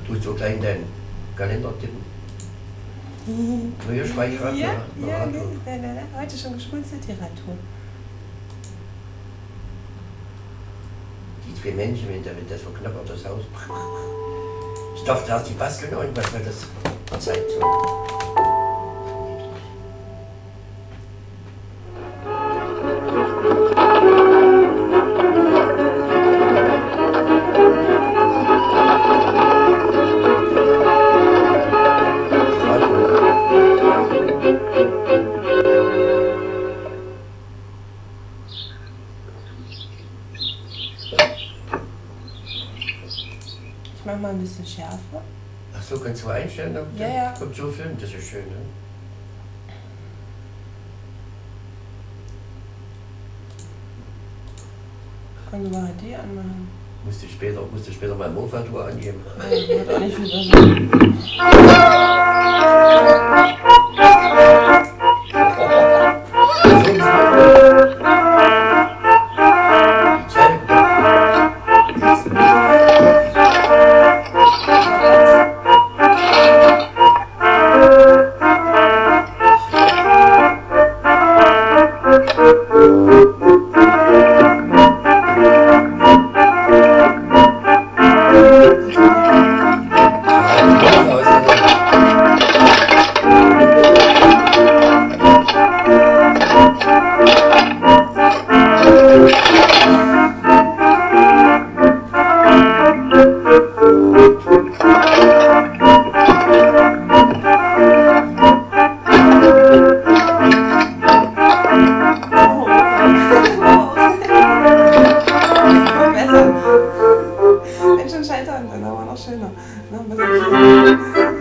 Du so gleich in deinen Kalender tippen. Neue Speicherung. Ja, heute schon geschmolzene Literatur. Die zwei Männchen, wenn das so knapp auf das Haus. Ich dachte erst, die basteln irgendwas, weil das zeigt so. Ich mach mal ein bisschen schärfer. Ach so, kannst du einstellen? Dann Ja. kommt so Film, das ist schön, ne? Kannst du mal HD anmachen. Musst du später mal Mofa-Tour angeben. Ja, wird auch nicht viel besser. Wenn schon scheitern, dann aber noch schöner. Noch ein bisschen schöner.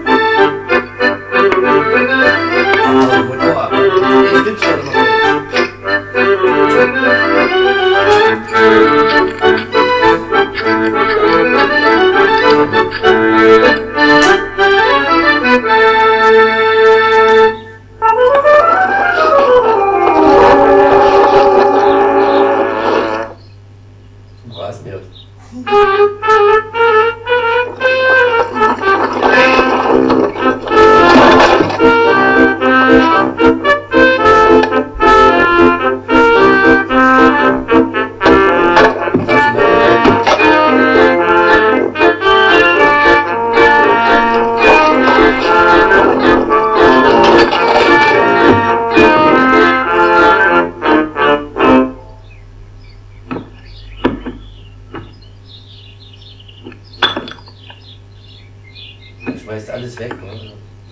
Schmeißt alles weg, oder?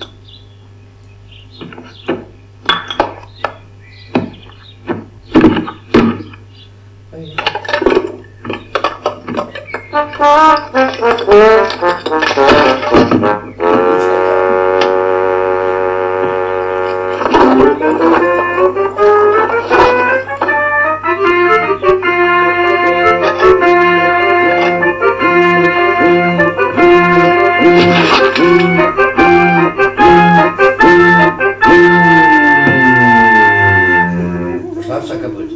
Schlafsack kaputt.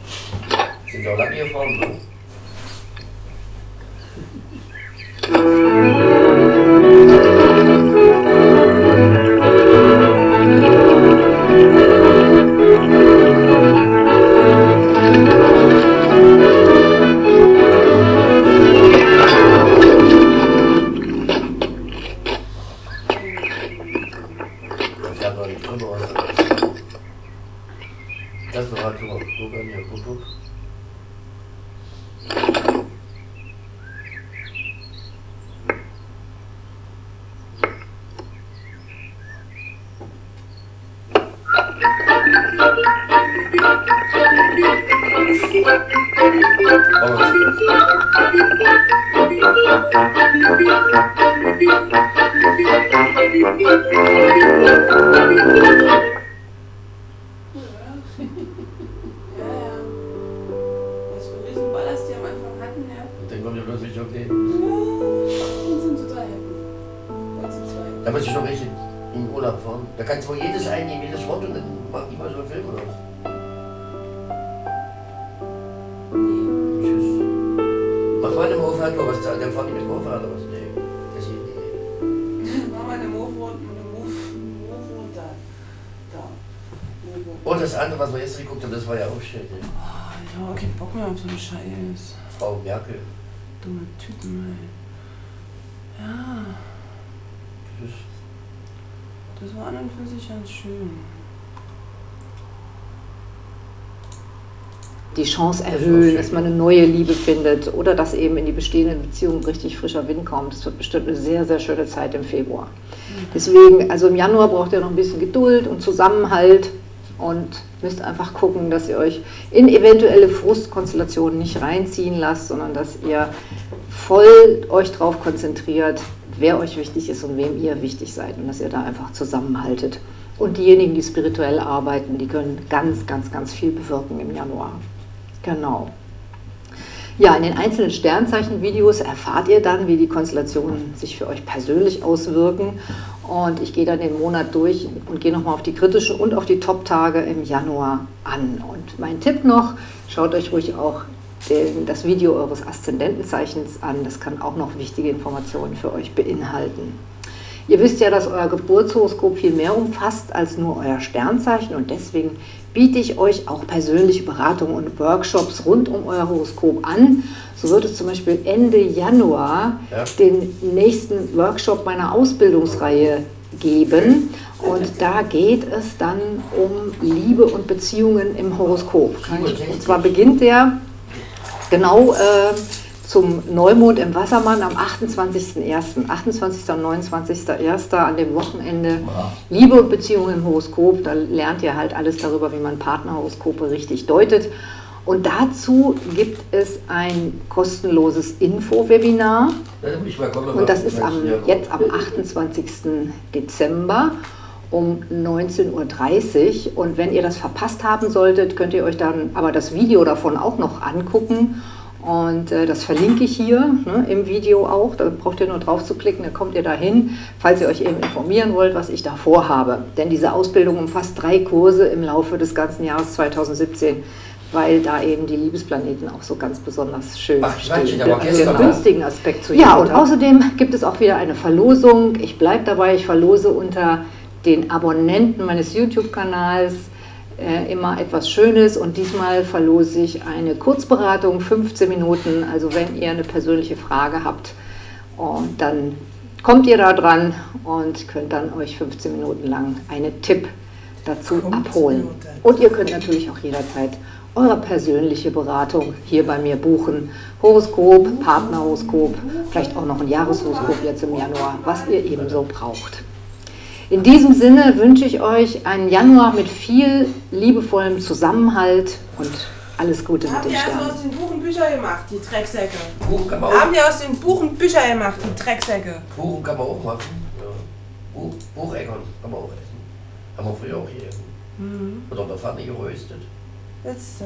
Sind auch lange hier vorne, ne? Temperatur, guck an hier, guck. Da muss ich schon richtig in Urlaub fahren. Da kannst du wohl jedes einnehmen, jedes Wort und dann mach ich mal so einen Film oder was. Tschüss. Mach mal eine Mofa, was da, der fahrt nicht mit Mofa oder was? Nee, das hier, nee. Mach mal eine Mofa und eine Mofa da. Und das andere, was wir jetzt geguckt haben, das war ja auch schön. Ne? Oh, ich habe keinen Bock mehr auf so einen Scheiß. Frau Merkel. Dumme Typen, ey. Ja. Tschüss. Das war an und für sich ganz schön. Die Chance erhöhen, dass man eine neue Liebe findet oder dass eben in die bestehenden Beziehungen richtig frischer Wind kommt. Das wird bestimmt eine sehr, sehr schöne Zeit im Februar. Deswegen, also im Januar braucht ihr noch ein bisschen Geduld und Zusammenhalt und müsst einfach gucken, dass ihr euch in eventuelle Frustkonstellationen nicht reinziehen lasst, sondern dass ihr voll euch drauf konzentriert, wer euch wichtig ist und wem ihr wichtig seid und dass ihr da einfach zusammenhaltet. Und diejenigen, die spirituell arbeiten, die können ganz, ganz, ganz viel bewirken im Januar. Genau. Ja, in den einzelnen Sternzeichen-Videos erfahrt ihr dann, wie die Konstellationen sich für euch persönlich auswirken. Und ich gehe dann den Monat durch und gehe nochmal auf die kritischen und auf die Top-Tage im Januar an. Und mein Tipp noch, schaut euch ruhig auch das Video eures Aszendentenzeichens an. Das kann auch noch wichtige Informationen für euch beinhalten. Ihr wisst ja, dass euer Geburtshoroskop viel mehr umfasst als nur euer Sternzeichen und deswegen biete ich euch auch persönliche Beratungen und Workshops rund um euer Horoskop an. So wird es zum Beispiel Ende Januar den nächsten Workshop meiner Ausbildungsreihe geben und da geht es dann um Liebe und Beziehungen im Horoskop. Und zwar beginnt der genau zum Neumond im Wassermann am 28.01. 28. und 29.01. an dem Wochenende Liebe und Beziehungen im Horoskop. Da lernt ihr halt alles darüber, wie man Partnerhoroskope richtig deutet. Und dazu gibt es ein kostenloses Info-Webinar. Und das ist jetzt am 28. Dezember um 19:30 Uhr. Und wenn ihr das verpasst haben solltet, könnt ihr euch dann aber das Video davon auch noch angucken. Und das verlinke ich hier im Video auch, da braucht ihr nur drauf zu klicken, dann kommt ihr dahin, falls ihr euch eben informieren wollt, was ich da vorhabe. Denn diese Ausbildung umfasst 3 Kurse im Laufe des ganzen Jahres 2017, weil da eben die Liebesplaneten auch so ganz besonders schön stehen. Den günstigen Aspekt zu Ja, und außerdem gibt es auch wieder eine Verlosung. Ich bleibe dabei, ich verlose unter den Abonnenten meines YouTube-Kanals immer etwas Schönes und diesmal verlose ich eine Kurzberatung, 15 Minuten, also wenn ihr eine persönliche Frage habt und dann kommt ihr da dran und könnt dann euch 15 Minuten lang einen Tipp dazu abholen. Und ihr könnt natürlich auch jederzeit eure persönliche Beratung hier bei mir buchen. Horoskop, Partnerhoroskop, vielleicht auch noch ein Jahreshoroskop jetzt im Januar, was ihr ebenso braucht. In diesem Sinne wünsche ich euch einen Januar mit viel liebevollem Zusammenhalt und alles Gute mit den Sternen. Haben die aus den Buchen Bücher gemacht, die Drecksäcke? Haben die aus den Buchen Bücher gemacht, die Drecksäcke? Buchen kann man auch machen. Ja. Bucheckern kann man auch essen. Haben wir früher auch hier. Oder in der Pfanne geröstet. Jetzt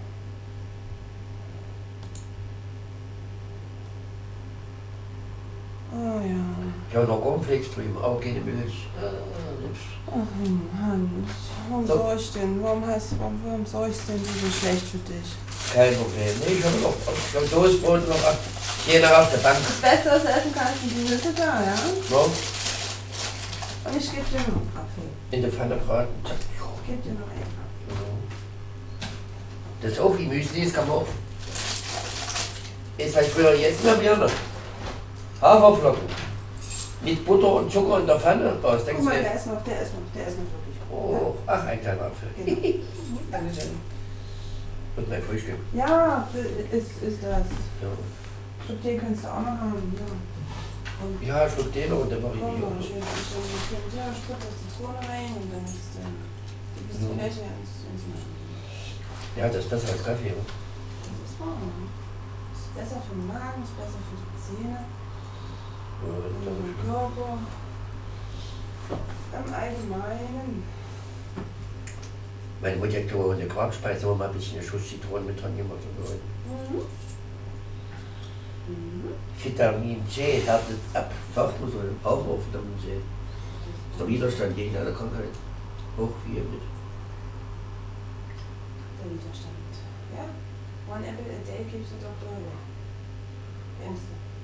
Oh ja. Ich habe noch Cornflakes drüben, aber keine Milch. Ach Hans. warum So. soll ich denn? Warum soll ich denn so schlecht für dich? Kein Problem. Nee, ich habe noch Toastbrot noch ab. Jeder auf der Bank. Das Beste, was du essen kannst, sind die Nüsse da, ja? No? Und ich gebe dir noch einen Apfel. In der Pfanne braten. Zack. Ich gebe dir noch einen Apfel. Ja. Das ist auch wie Müsli, das kann man auch. Ist halt früher jetzt noch gerne. Haferflocken. Mit Butter und Zucker in der Pfanne. Was Guck denkst mal, du? der ist noch wirklich gut. Oh, ach, ein kleiner Apfel. Genau. Dankeschön. Und mein Frühstück. Ja, ist das. Ja, Schluck den kannst du auch noch haben, ja. Und ja schluck den und dann mache ich komm die mal, auch. schön, ja, spuck das Zitrone rein und dann ist die bisschen Fläche ins Ja, das ist besser als Kaffee. Oder? Das ist wahr. Das ist besser für den Magen, ist besser für die Zähne, Ja, für das ist den schön. Körper. Im Allgemeinen. Meine Mutter hat auch eine Quarkspeise, wo mal ein bisschen eine Schuss Zitronen mit dran gemacht. Mhm. Mhm. Vitamin C härtet ab. Sagt man so, brauchen wir Vitamin C. Der Widerstand gegen alle Krankheiten. Hoch wie mit. Der Widerstand. Ja? One apple a day keeps the doctor away. Kennst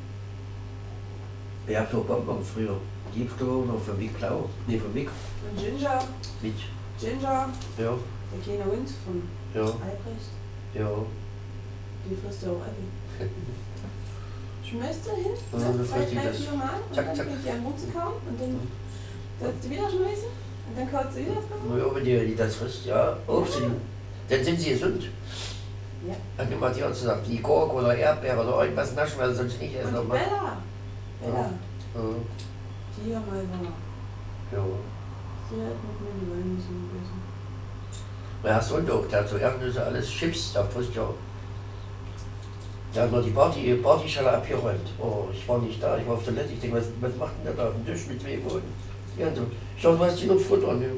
du? Ich hab so Bonbons früher. Gibst du noch für Vic Blau? Nee, für Vic. Und Ginger. Mit. Ginger. Ja, Der kleine Hund von ja, Albrecht. ja. Die frisst ja auch alle. Schmeißt du hin, Ja, ne? dann 2, frisst die 3, das. 4 Mal und Zack, dann zack. fängt die an rumzukauen und dann sollst du wieder schmeißen und dann kaut sie wieder dran. Ja, wenn die das frisst, ja. Obst, dann sind sie gesund. Ja. Hat mir Matthias gesagt, die Gurke oder Erdbeere oder irgendwas naschen, weil sie sonst nicht essen. Und die Bella. Bella. Ja. Die hier mal war. Ja. Sie hat mit mir die Walnüsse gegessen. Mein Sohn auch, der hat so Erdnüsse, alles Chips, der frisst ja. Der hat nur die Partyschale abgeräumt. Oh, ich war nicht da, ich war auf Toilette. Ich denke, was macht denn der da auf dem Tisch mit 2 Boden? Ja, so, ich dachte, du hast die noch Futter. Ne?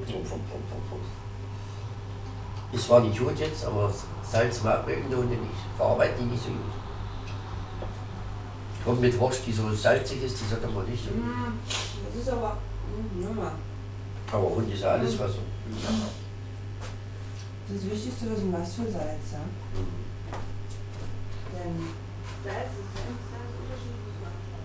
Es war nicht gut jetzt, aber Salz mag mögen die Hunde nicht. Verarbeiten die nicht so gut. Kommt mit Wurst, die so salzig ist, die sollte man nicht so gut. Das ist aber. Ja. Aber Hund ist ja alles was. Das ist wichtig zu wissen, was für Salz, ja? Denn Salz ist ganz unterschiedlich.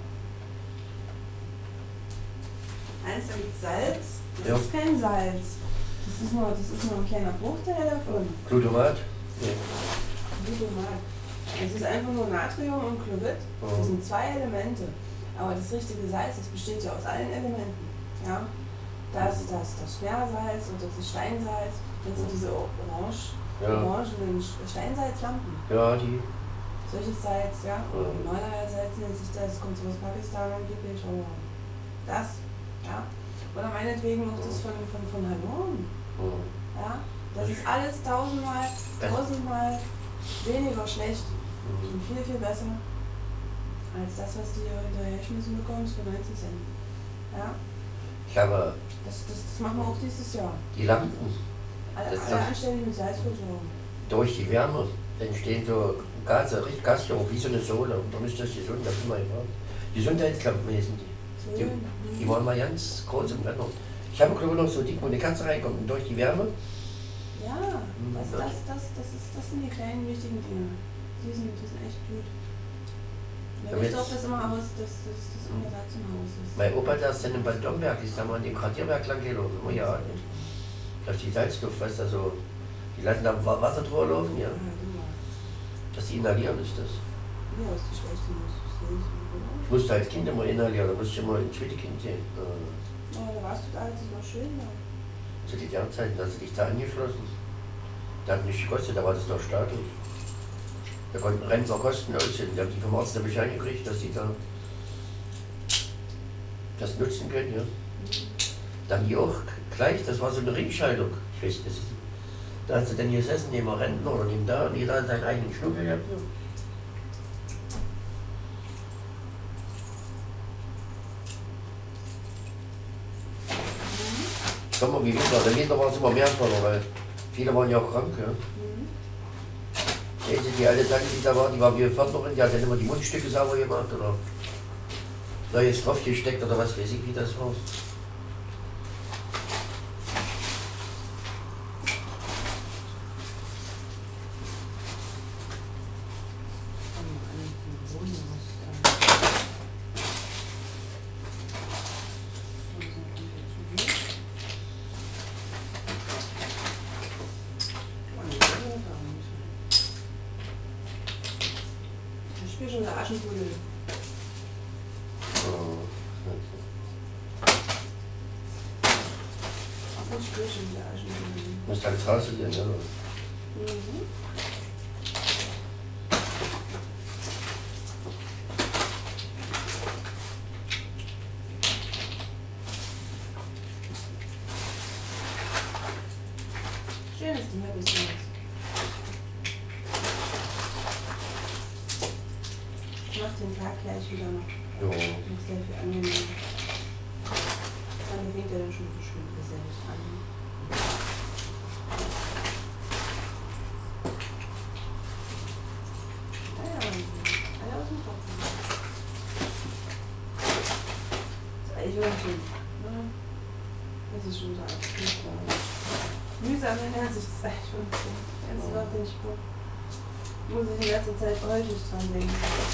Eins damit Salz, das ist kein Salz. Das ist nur ein kleiner Bruchteil davon. Glutamat? Nee. Glutamat. Es ist einfach nur Natrium und Chlorid. Das sind 2 Elemente. Aber das richtige Salz, das besteht ja aus allen Elementen. Ja? Das Meersalz und das Steinsalz, das sind diese orangenen Steinsalzlampen. Ja, die. Solches Salz, ja. Oder Himalaya-Salz nennt sich das, kommt so aus Pakistan angeblich. Das, ja. Oder meinetwegen auch das von Hanoi. Ja. Das ist alles tausendmal weniger schlecht und viel, viel besser als das, was du hier hinterher geschmissen bekommst für 19 Cent. Ja. Ich habe Das machen wir auch dieses Jahr. die Lampen Alle Das ist Anstellen mit Salzversorgung. durch die Wärme entstehen so Gase, richtig Gasgeruch, wie so eine Sohle. Und darum ist das gesund, das ist immer egal. Gesundheitslampen heißen die. Die waren mal ganz groß im Brenner. Ich habe glaube ich noch so dick, wo eine Katze reinkommt und durch die Wärme. Ja, das sind die kleinen wichtigen Dinge. Die sind echt gut. Ja, ich glaube, das immer aus, dass das immer Salz im Haus ist. Mein Opa, der ist dann in Bad Domberg, ist da mal an dem Gradierwerk lang gelaufen, immer ja. Da ist die Salzluft, weißt du, so, die lassen da Wasser drüber laufen, ja. Dass die inhalieren ist das. Ja, ist die schlechte Nuss. Ich musste als Kind immer inhalieren, da musste ich immer ins Schwiedekind sehen. Ja, da warst du da, als es noch schön war. Zu DDR-Zeiten, da hast du dich da angeschlossen. Da hat nicht gekostet, da war das noch staatlich. Da konnten Rentner kostenlos hin. Die haben die vom Arzt einen Bescheid gekriegt, dass die da das nutzen können. Ja. Da haben die auch gleich, das war so eine Ringschaltung. Ich weiß nicht, da hast du dann gesessen, neben einem Rentner oder neben da und jeder hat seinen eigenen Schnuppel gehabt. Ja. Sommer wie Winter. Der Winter war es immer wertvoller, weil viele waren ja auch krank. Ja. Die alte Tante, die da war, die war wie Pförtnerin, die hat dann immer die Mundstücke sauber gemacht oder neues drauf gesteckt oder was weiß ich, wie das war. Kirche und der Aschenputtel. Ich Kirche und der Aschenputtel. Muss halt draußen gehen, ja. Schönes Ding habe ich jetzt. Ich mach den Tag gleich wieder noch. Jo. Noch sehr viel angenehm. Dann fängt er dann schon bestimmt gesellig an. Naja, alle aus dem Kopf. Das ist eigentlich schon, ne? Das ist schon so absolut mühsam ernährt sich das eigentlich schon so. Jetzt noch den Spruch. Muss ich in letzter Zeit häufig dran denken.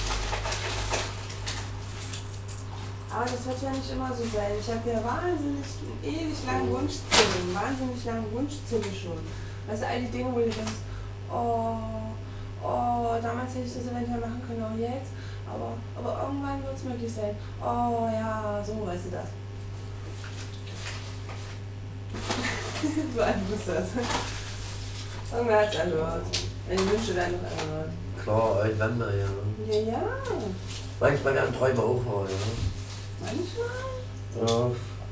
Aber das wird ja nicht immer so sein. Ich habe ja wahnsinnig, ewig lange Wunschzettel, schon. Weißt du, all die Dinge, wo du denkst, damals hätte ich das eventuell machen können, auch jetzt. Aber irgendwann wird es möglich sein. Oh ja, so, weißt du das. So einfach ist das. Irgendwer hat es erhört. Meine Wünsche werden noch erhört. Klar, irgendwann mal, ja. Ja, ja. Manchmal werden Träume auch wahr, ja. Manchmal? Ja.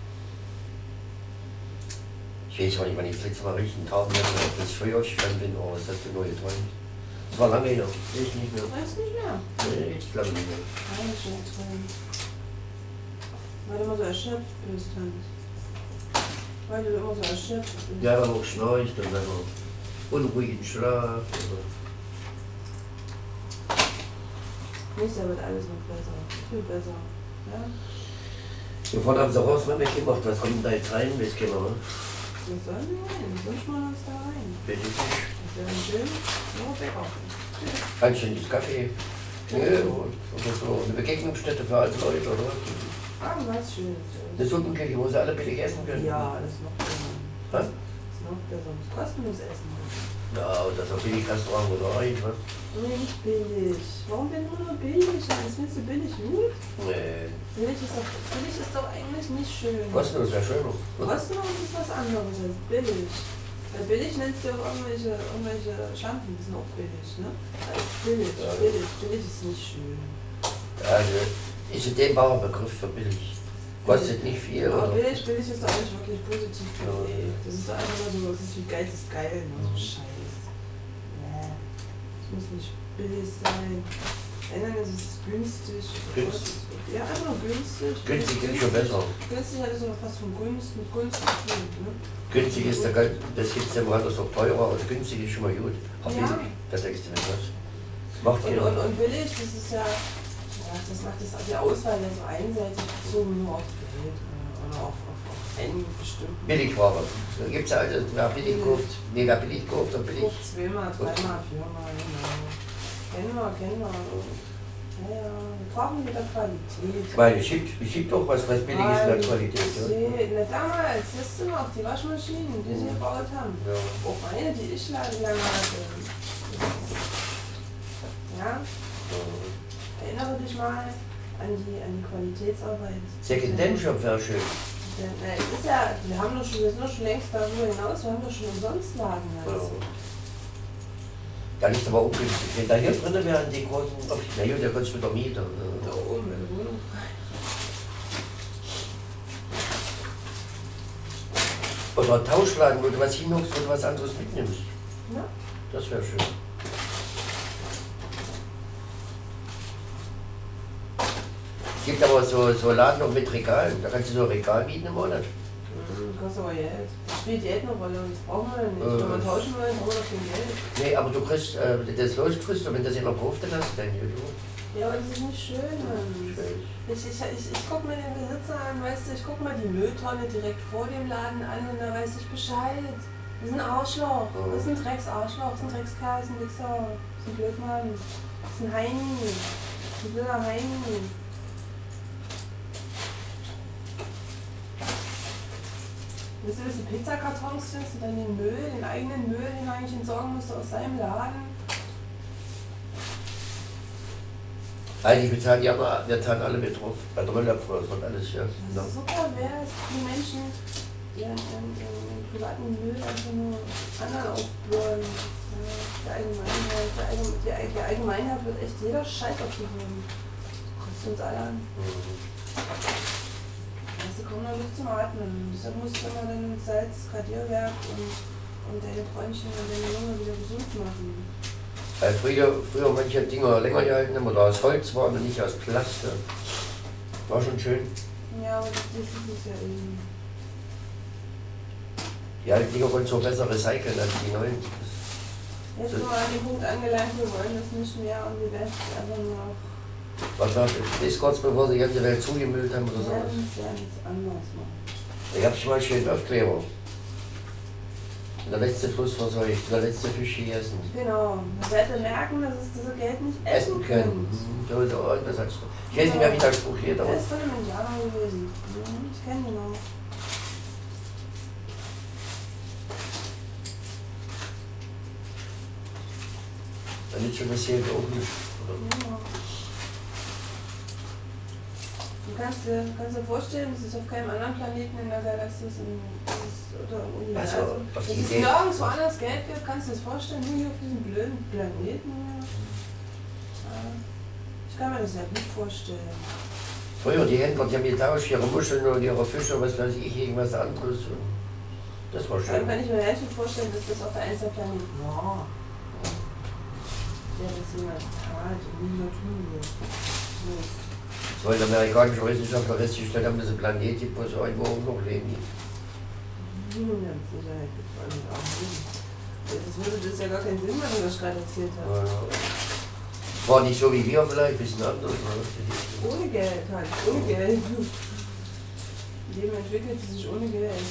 Ich weiß auch nicht, wann ich das letzte Mal richtig einen Tag hatte, ob das früher gestanden bin, aber was hast du neu geträumt? Das war lange her. Ich nicht mehr. Weißt du nicht mehr? Nee, ich glaube nicht mehr. Nein, ich schon geträumt. Weil du immer so erschöpft bist, Hans. Weil du immer so erschöpft bist. Ja, aber auch schnarcht und dann auch unruhigen Schlaf. Nächstes Jahr wird alles noch besser. Viel besser. Ja? Sofort haben sie raus mit mir gemacht, was kommt da jetzt rein, das können wir. Wir sollen wir rein, wünschen wir uns da rein. Bitte nicht. Das wäre schön, nur Bäcker. Anständiges Kaffee. Ja, oder so eine Begegnungsstätte für alte Leute, oder? Ah, was Schönes. Eine Suppenküche, wo sie alle billig essen können. Ja, das ist noch besser. Was? Das ist noch besser. Das kostenlos Essen. Ja, und das ist auch billig Restaurant oder rein, was? Nee, nicht billig. Warum denn nur billig? Das findest du billig gut? Nee. Billig ist doch eigentlich nicht schön. Kostenlos wäre schöner. Kostenlos ist was anderes als billig. Weil billig nennst du auch irgendwelche Schlampen, die sind auch billig, ne? Also billig, Ja. billig ist nicht schön. Also, ist ein dehnbarer Begriff für billig. Kostet nicht viel, Aber oder? billig ist doch eigentlich wirklich positiv Ja. belegt. Das ist doch einfach nur so, das ist wie Geiz ist geil, ne? So Scheiß. Ja. Es muss nicht billig sein. Wenn, dann ist es günstig. Günstig. Ja, einfach nur günstig. Günstig klingt schon besser. Günstig hat es aber fast von Gunst mit Gunst zu tun, ne? Günstig ist der Geld, das gibt es ja woanders auch teurer, aber günstig ist schon mal gut. Aber Ja. billig, da denkst du nicht was. Macht ihr. Und billig, das ist ja, das macht die Auswahl ja so einseitig bezogen nur auf Geld oder auf einen bestimmten. Billigware. Da gibt es ja also, wer billig kauft, nee, wer billig kauft, dann billig. Zweimal, dreimal, viermal, genau. Kennen wir. Ja, wir brauchen wieder Qualität. Ich meine, es gibt doch was billig ist in der Qualität. Ja? Damals, siehst du noch, die Waschmaschinen, die sie gebaut haben. Ja. Auch meine, die ich lange hatte. Ja? Erinnere dich mal an die Qualitätsarbeit. Second-Hand-Shop wäre schön. Es ist ja, wir sind doch schon längst darüber hinaus, wir haben doch schon Umsonstlagen. Also. Da liegt aber ungünstig. Wenn da hier drin wären die großen, na gut, der kannst du mit der Miete. Da oben in der Wohnung. Oder ein Tauschladen, wo du was hinhockst, wo du was anderes mitnimmst. Ja. Das wäre schön. Es gibt aber so Laden noch mit Regalen. Da kannst du so ein Regal mieten im Monat. Kostet aber Geld. Das spielt Geld eine Rolle und das brauchen wir nicht. Wenn wir tauschen wollen, brauchen wir doch kein Geld. Nee, aber du kriegst das loskriegst und wenn das jemand kauft, dann hast du dein YouTube. Ja, aber das ist nicht schön, Mann. Ich guck mir den Besitzer an, weißt du, ich guck mal die Mülltonne direkt vor dem Laden an und da weiß ich Bescheid. Das ist ein Arschloch. Das ist ein Drecksarschloch, das ist ein Dreckskerl, das ist ein Wichser, das ist ein Blödmann, das ist ein Heini. Das ist ein blöder Heini. Willst du diese Pizzakartons findest und dann den Müll, den eigenen Müll, den er eigentlich entsorgen musste aus seinem Laden? Eigentlich wir taten alle mit drauf. Bei der Müllabfuhr, das wird alles, ja. Das ist super, wer ist die Menschen, die im privaten Müll einfach nur anderen aufbürden. Die Allgemeinheit wird echt jeder Scheiß aufgehoben. Kostet uns alle an. Also kommen da Luft zum Atmen. Deshalb muss man dann mit Salz, Radierwerk und deine Bräunchen und deine Lunge wieder gesund machen. Weil früher manche Dinger länger gehalten haben oder aus Holz waren und nicht aus Plastik. War schon schön. Ja, aber das ist es ja eben. Die alten Dinger wollen so besser recyceln als die neuen. Jetzt sind wir an dem Punkt angelangt, wir wollen das nicht mehr und die Welt ist einfach nur noch Was war das kurz bevor sie die ganze Welt zugemüllt haben oder so? ganz anders machen. Ich habe schon mal schön Aufkleber. Der letzte Fluss verseucht, der letzte Fisch gegessen. Genau, man sollte merken, dass sie Geld nicht essen können. So ist auch das heißt. Ich weiß nicht mehr, wie der Spruch geht, aber. Das ist von einem Indianer gewesen. Ich kenne ihn noch. Dann ist schon das hier oben. Ja. Du kannst dir vorstellen, dass es auf keinem anderen Planeten in der Galaxie ist, oder im Universum. Also, dass es nirgendwo anders Geld gibt, kannst du dir das vorstellen, nur hier auf diesem blöden Planeten. Ja. Ich kann mir das halt nicht vorstellen. Früher, die Händler, die haben getauscht, ihre Muscheln oder ihre Fische, was weiß ich, irgendwas anderes. Und das war schön. Dann kann ich mir nicht vorstellen, dass das auf der Einzelplaneten war. Der das jemand tat und nie so tun wird. Weil die amerikanischen Wissenschaftler festgestellt haben, dass ein Planet gibt, wo so irgendwo auch noch leben. Das würde das ja gar keinen Sinn machen, was ich gerade erzählt habe. Ja. War nicht so wie wir vielleicht, ein bisschen anders. Ohne Geld halt, ohne Geld. Leben entwickelt sich ohne Geld.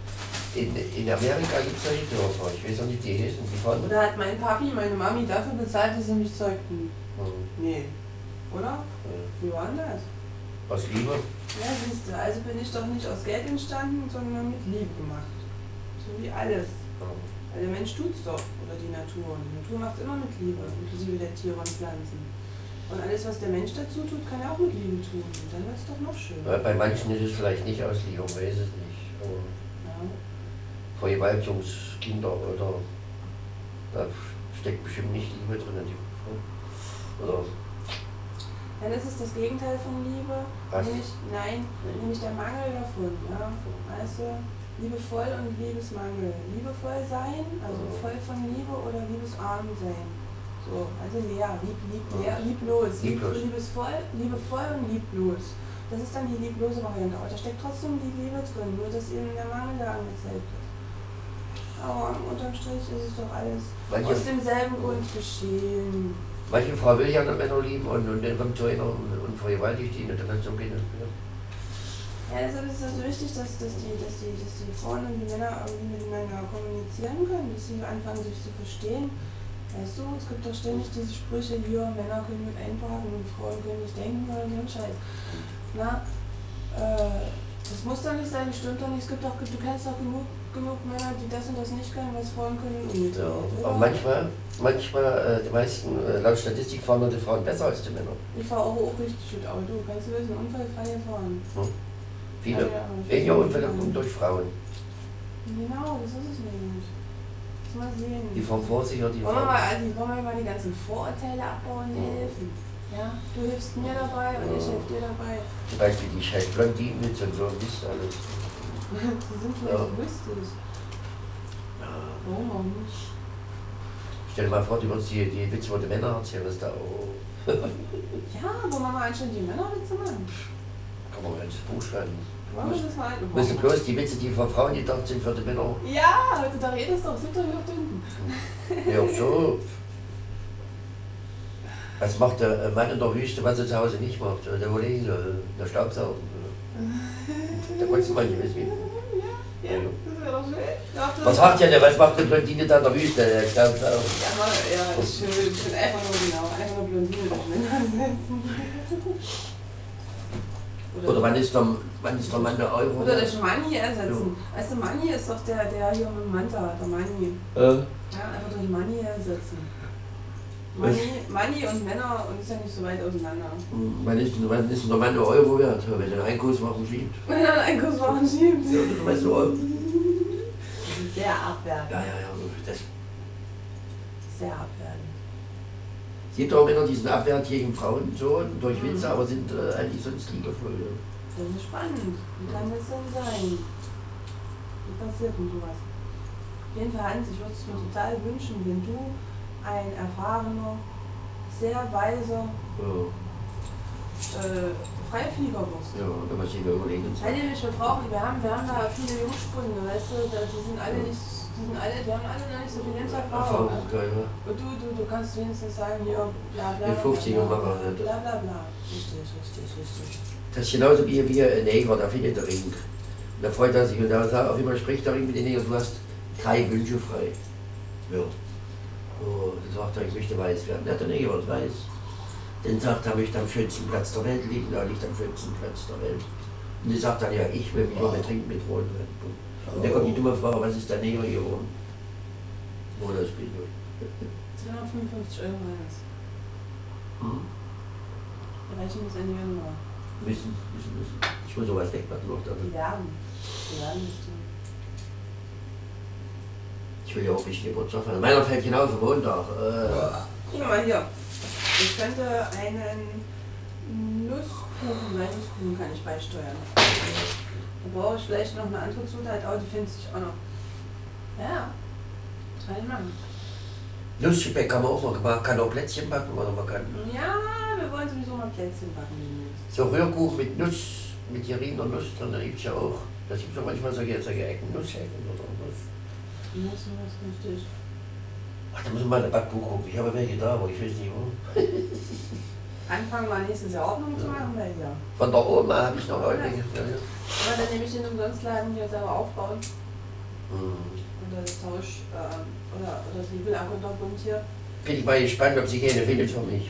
In Amerika gibt es solche Dörfer, ich weiß auch nicht, die heißen, die fahren. Oder hat mein Papi, meine Mami dafür bezahlt, dass sie mich zeugten? Nee. Oder? Ja. Wie war denn das? Aus Liebe? Ja, siehst du, also bin ich doch nicht aus Geld entstanden, sondern mit Liebe gemacht. So wie alles. Weil der Mensch tut's doch, oder die Natur. Und die Natur macht immer mit Liebe, inklusive der Tiere und Pflanzen. Und alles, was der Mensch dazu tut, kann er auch mit Liebe tun. Und dann wird es doch noch schöner. Ja, bei manchen ist es vielleicht nicht aus Liebe, man weiß es nicht. Aber Ja. Vergewaltigungskinder oder da steckt bestimmt nicht Liebe drin. Oder Dann ist es das Gegenteil von Liebe, Was? nämlich der Mangel davon. Ja? Weißt du, liebevoll und Liebesmangel. Liebevoll sein, also voll von Liebe oder liebesarm sein. So, also leer, leer, lieblos. Liebevoll und lieblos. Das ist dann die lieblose Variante. Aber da steckt trotzdem die Liebe drin, nur dass eben der Mangel da angezeigt wird. Aber unterm Strich ist es doch alles aus demselben Grund geschehen. manche Frau will ja noch Männer lieben und dann kommt so einer und vergewaltigt ihn und dann hat es so keine. Ja, deshalb ist es so wichtig, dass die Frauen und die Männer irgendwie miteinander kommunizieren können, dass sie anfangen, sich zu verstehen. Weißt du, es gibt doch ständig diese Sprüche hier, Männer können mit einparken und Frauen können nicht denken oder so ein Scheiß. Na, das muss doch nicht sein, das stimmt doch nicht. Es gibt doch, du kennst doch genug Männer, die das und das nicht können, was Frauen können. Ja, aber manchmal, die meisten, laut Statistik fahren die Frauen besser als die Männer. Ich fahre auch richtig gut Auto, kannst du wissen, unfallfrei fahren. Hm? Viele, weniger Unfälle kommen durch Frauen. Genau, das ist es nämlich. Mal sehen. Die fahren vorsichtiger, die wollen fahren. wir mal die ganzen Vorurteile abbauen und helfen. Ja? Du hilfst mir dabei und ich helfe dir dabei. Zum Beispiel die scheiß Blondinen mit und so, wisst alles. Die sind vielleicht lustig. Warum auch nicht? Stell dir mal vor, du würdest die Witze über die Männer erzählen, was da auch. Ja, wo man mal anständig die Männerwitze machen. Kann man ein Buch schreiben. Wollen wir das mal Müssen bloß die Witze, die für Frauen gedacht sind, für die Männer. Ja, heutzutage redest du doch, sind doch hier auf Dünden. Ja, so. Was macht der Mann in der Wüste, was er zu Hause nicht macht? Der Kollege, der Staubsauger. Der konnte man nicht wissen. Ja, das wäre doch schön. Was macht der? Was macht eine Blondine da in der Wüste? Der Staubsauger. Ja, ist schön. Ich bin einfach nur genau, einfach nur Blondine durch Männer setzen. Oder wann ist der Mann der Euro? Oder durch Money ersetzen. Ja. Weißt du, Money ist doch der hier mit dem Manta, der Money. Ja, einfach durch Money ersetzen. Money und Männer und ist ja nicht so weit auseinander. Man ist der Mann nur Euro wert, wenn er einen Einkaufswagen schiebt. Wenn er einen Einkaufswagen schiebt. Ja, das weißt du auch. Das ist sehr abwertend. Ja, das Sehr abwertend. es gibt auch Männer, die sind abwehrend gegen Frauen so durch Witze, aber sind eigentlich sonst liebevoll. Ja. Das ist spannend. Wie kann das denn sein? Wie passiert denn sowas? Auf jeden Fall, Hans, ich würde es mir total wünschen, wenn du ein erfahrener, sehr weiser Freiflieger wirst. Ja, wenn man sich überlegen. Wir haben da viele Jungspunde, weißt du, die sind alle nicht, die haben alle noch nicht so viel Lebenserfahrung. Und du kannst wenigstens sagen, hier, bla bla. Mit 50 bla bla bla bla. Richtig. Das ist genauso wie ein Neger, der findet der Ring. Da freut er sich und da sagt auf einmal spricht der Ring mit den Neger, du hast 3 Wünsche frei. Ja. Oh, dann sagt er, ich möchte weiß werden. Der Neger wird weiß. Dann sagt er, möchte am schönsten Platz der Welt liegen, da liegt am schönsten Platz der Welt. Und die sagt dann, ja, ich will mich nur betrinken mit Rotwein. Und dann kommt die dumme Frage, was ist der Neger geworden? Wo das bin ich. 255 € Hans. Wir rechnen das Ende Januar. Müssen. Ich muss sowas wegmachen noch damit. Die werden es tun. Ich will ja auch ein bisschen Geburtstag feiern. Meiner fällt genau auf den Montag. Guck mal hier. Ich könnte einen Nusskuchen kann ich beisteuern. Da brauche ich vielleicht noch eine andere Zutat, aber die findet sich auch noch. Ja, kann ich machen. Nussgebäck kann man auch machen. Man kann auch Plätzchen backen oder man kann. Ja, wir wollen sowieso mal Plätzchen backen. So Rührkuchen mit Nuss, mit geriebener Nuss drin, da gibt es ja auch. Das gibt es auch manchmal solche Ecken, Nussecken oder Nuss. Nuss ist richtig. Ach, da müssen wir mal eine Backbuch gucken. Ich habe welche da, aber ich weiß nicht wo. Anfangen wir nächstes Jahr Ordnung zu machen, weil ja. Von der Oma habe ich noch welche. Ja. Aber dann nehme ich den Umsonstladen hier selber aufbauen. Oder das Tausch, oder das Liebel-Akkontabund hier. Bin ich mal gespannt, ob sie keine findet für mich.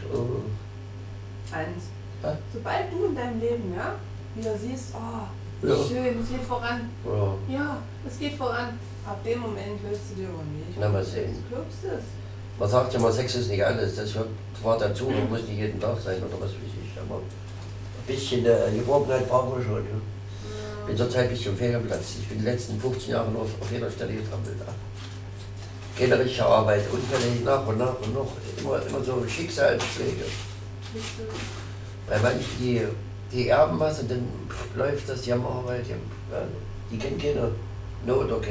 Eins. Ja? Sobald du in deinem Leben, ja, wieder siehst, oh, Ja. schön, es geht voran. Ja. Ja, es geht voran. Ab dem Moment willst du dir nicht. Na, mal sehen. Du glaubst es. Man sagt ja mal, Sex ist nicht alles. Das hört zwar dazu, man muss nicht jeden Tag sein oder was weiß ich. Aber ein bisschen Geborgenheit brauchen wir schon. Ja. Ich bin zurzeit ein bisschen fehl am Platz. Ich bin die letzten 15 Jahre nur auf jeder Stelle getrampelt. Keine richtige Arbeit, Unfälle nach und nach. Immer so Schicksalsschläge. Bei manchen, die erben was und dann läuft das, die haben Arbeit, die kennen keine Not oder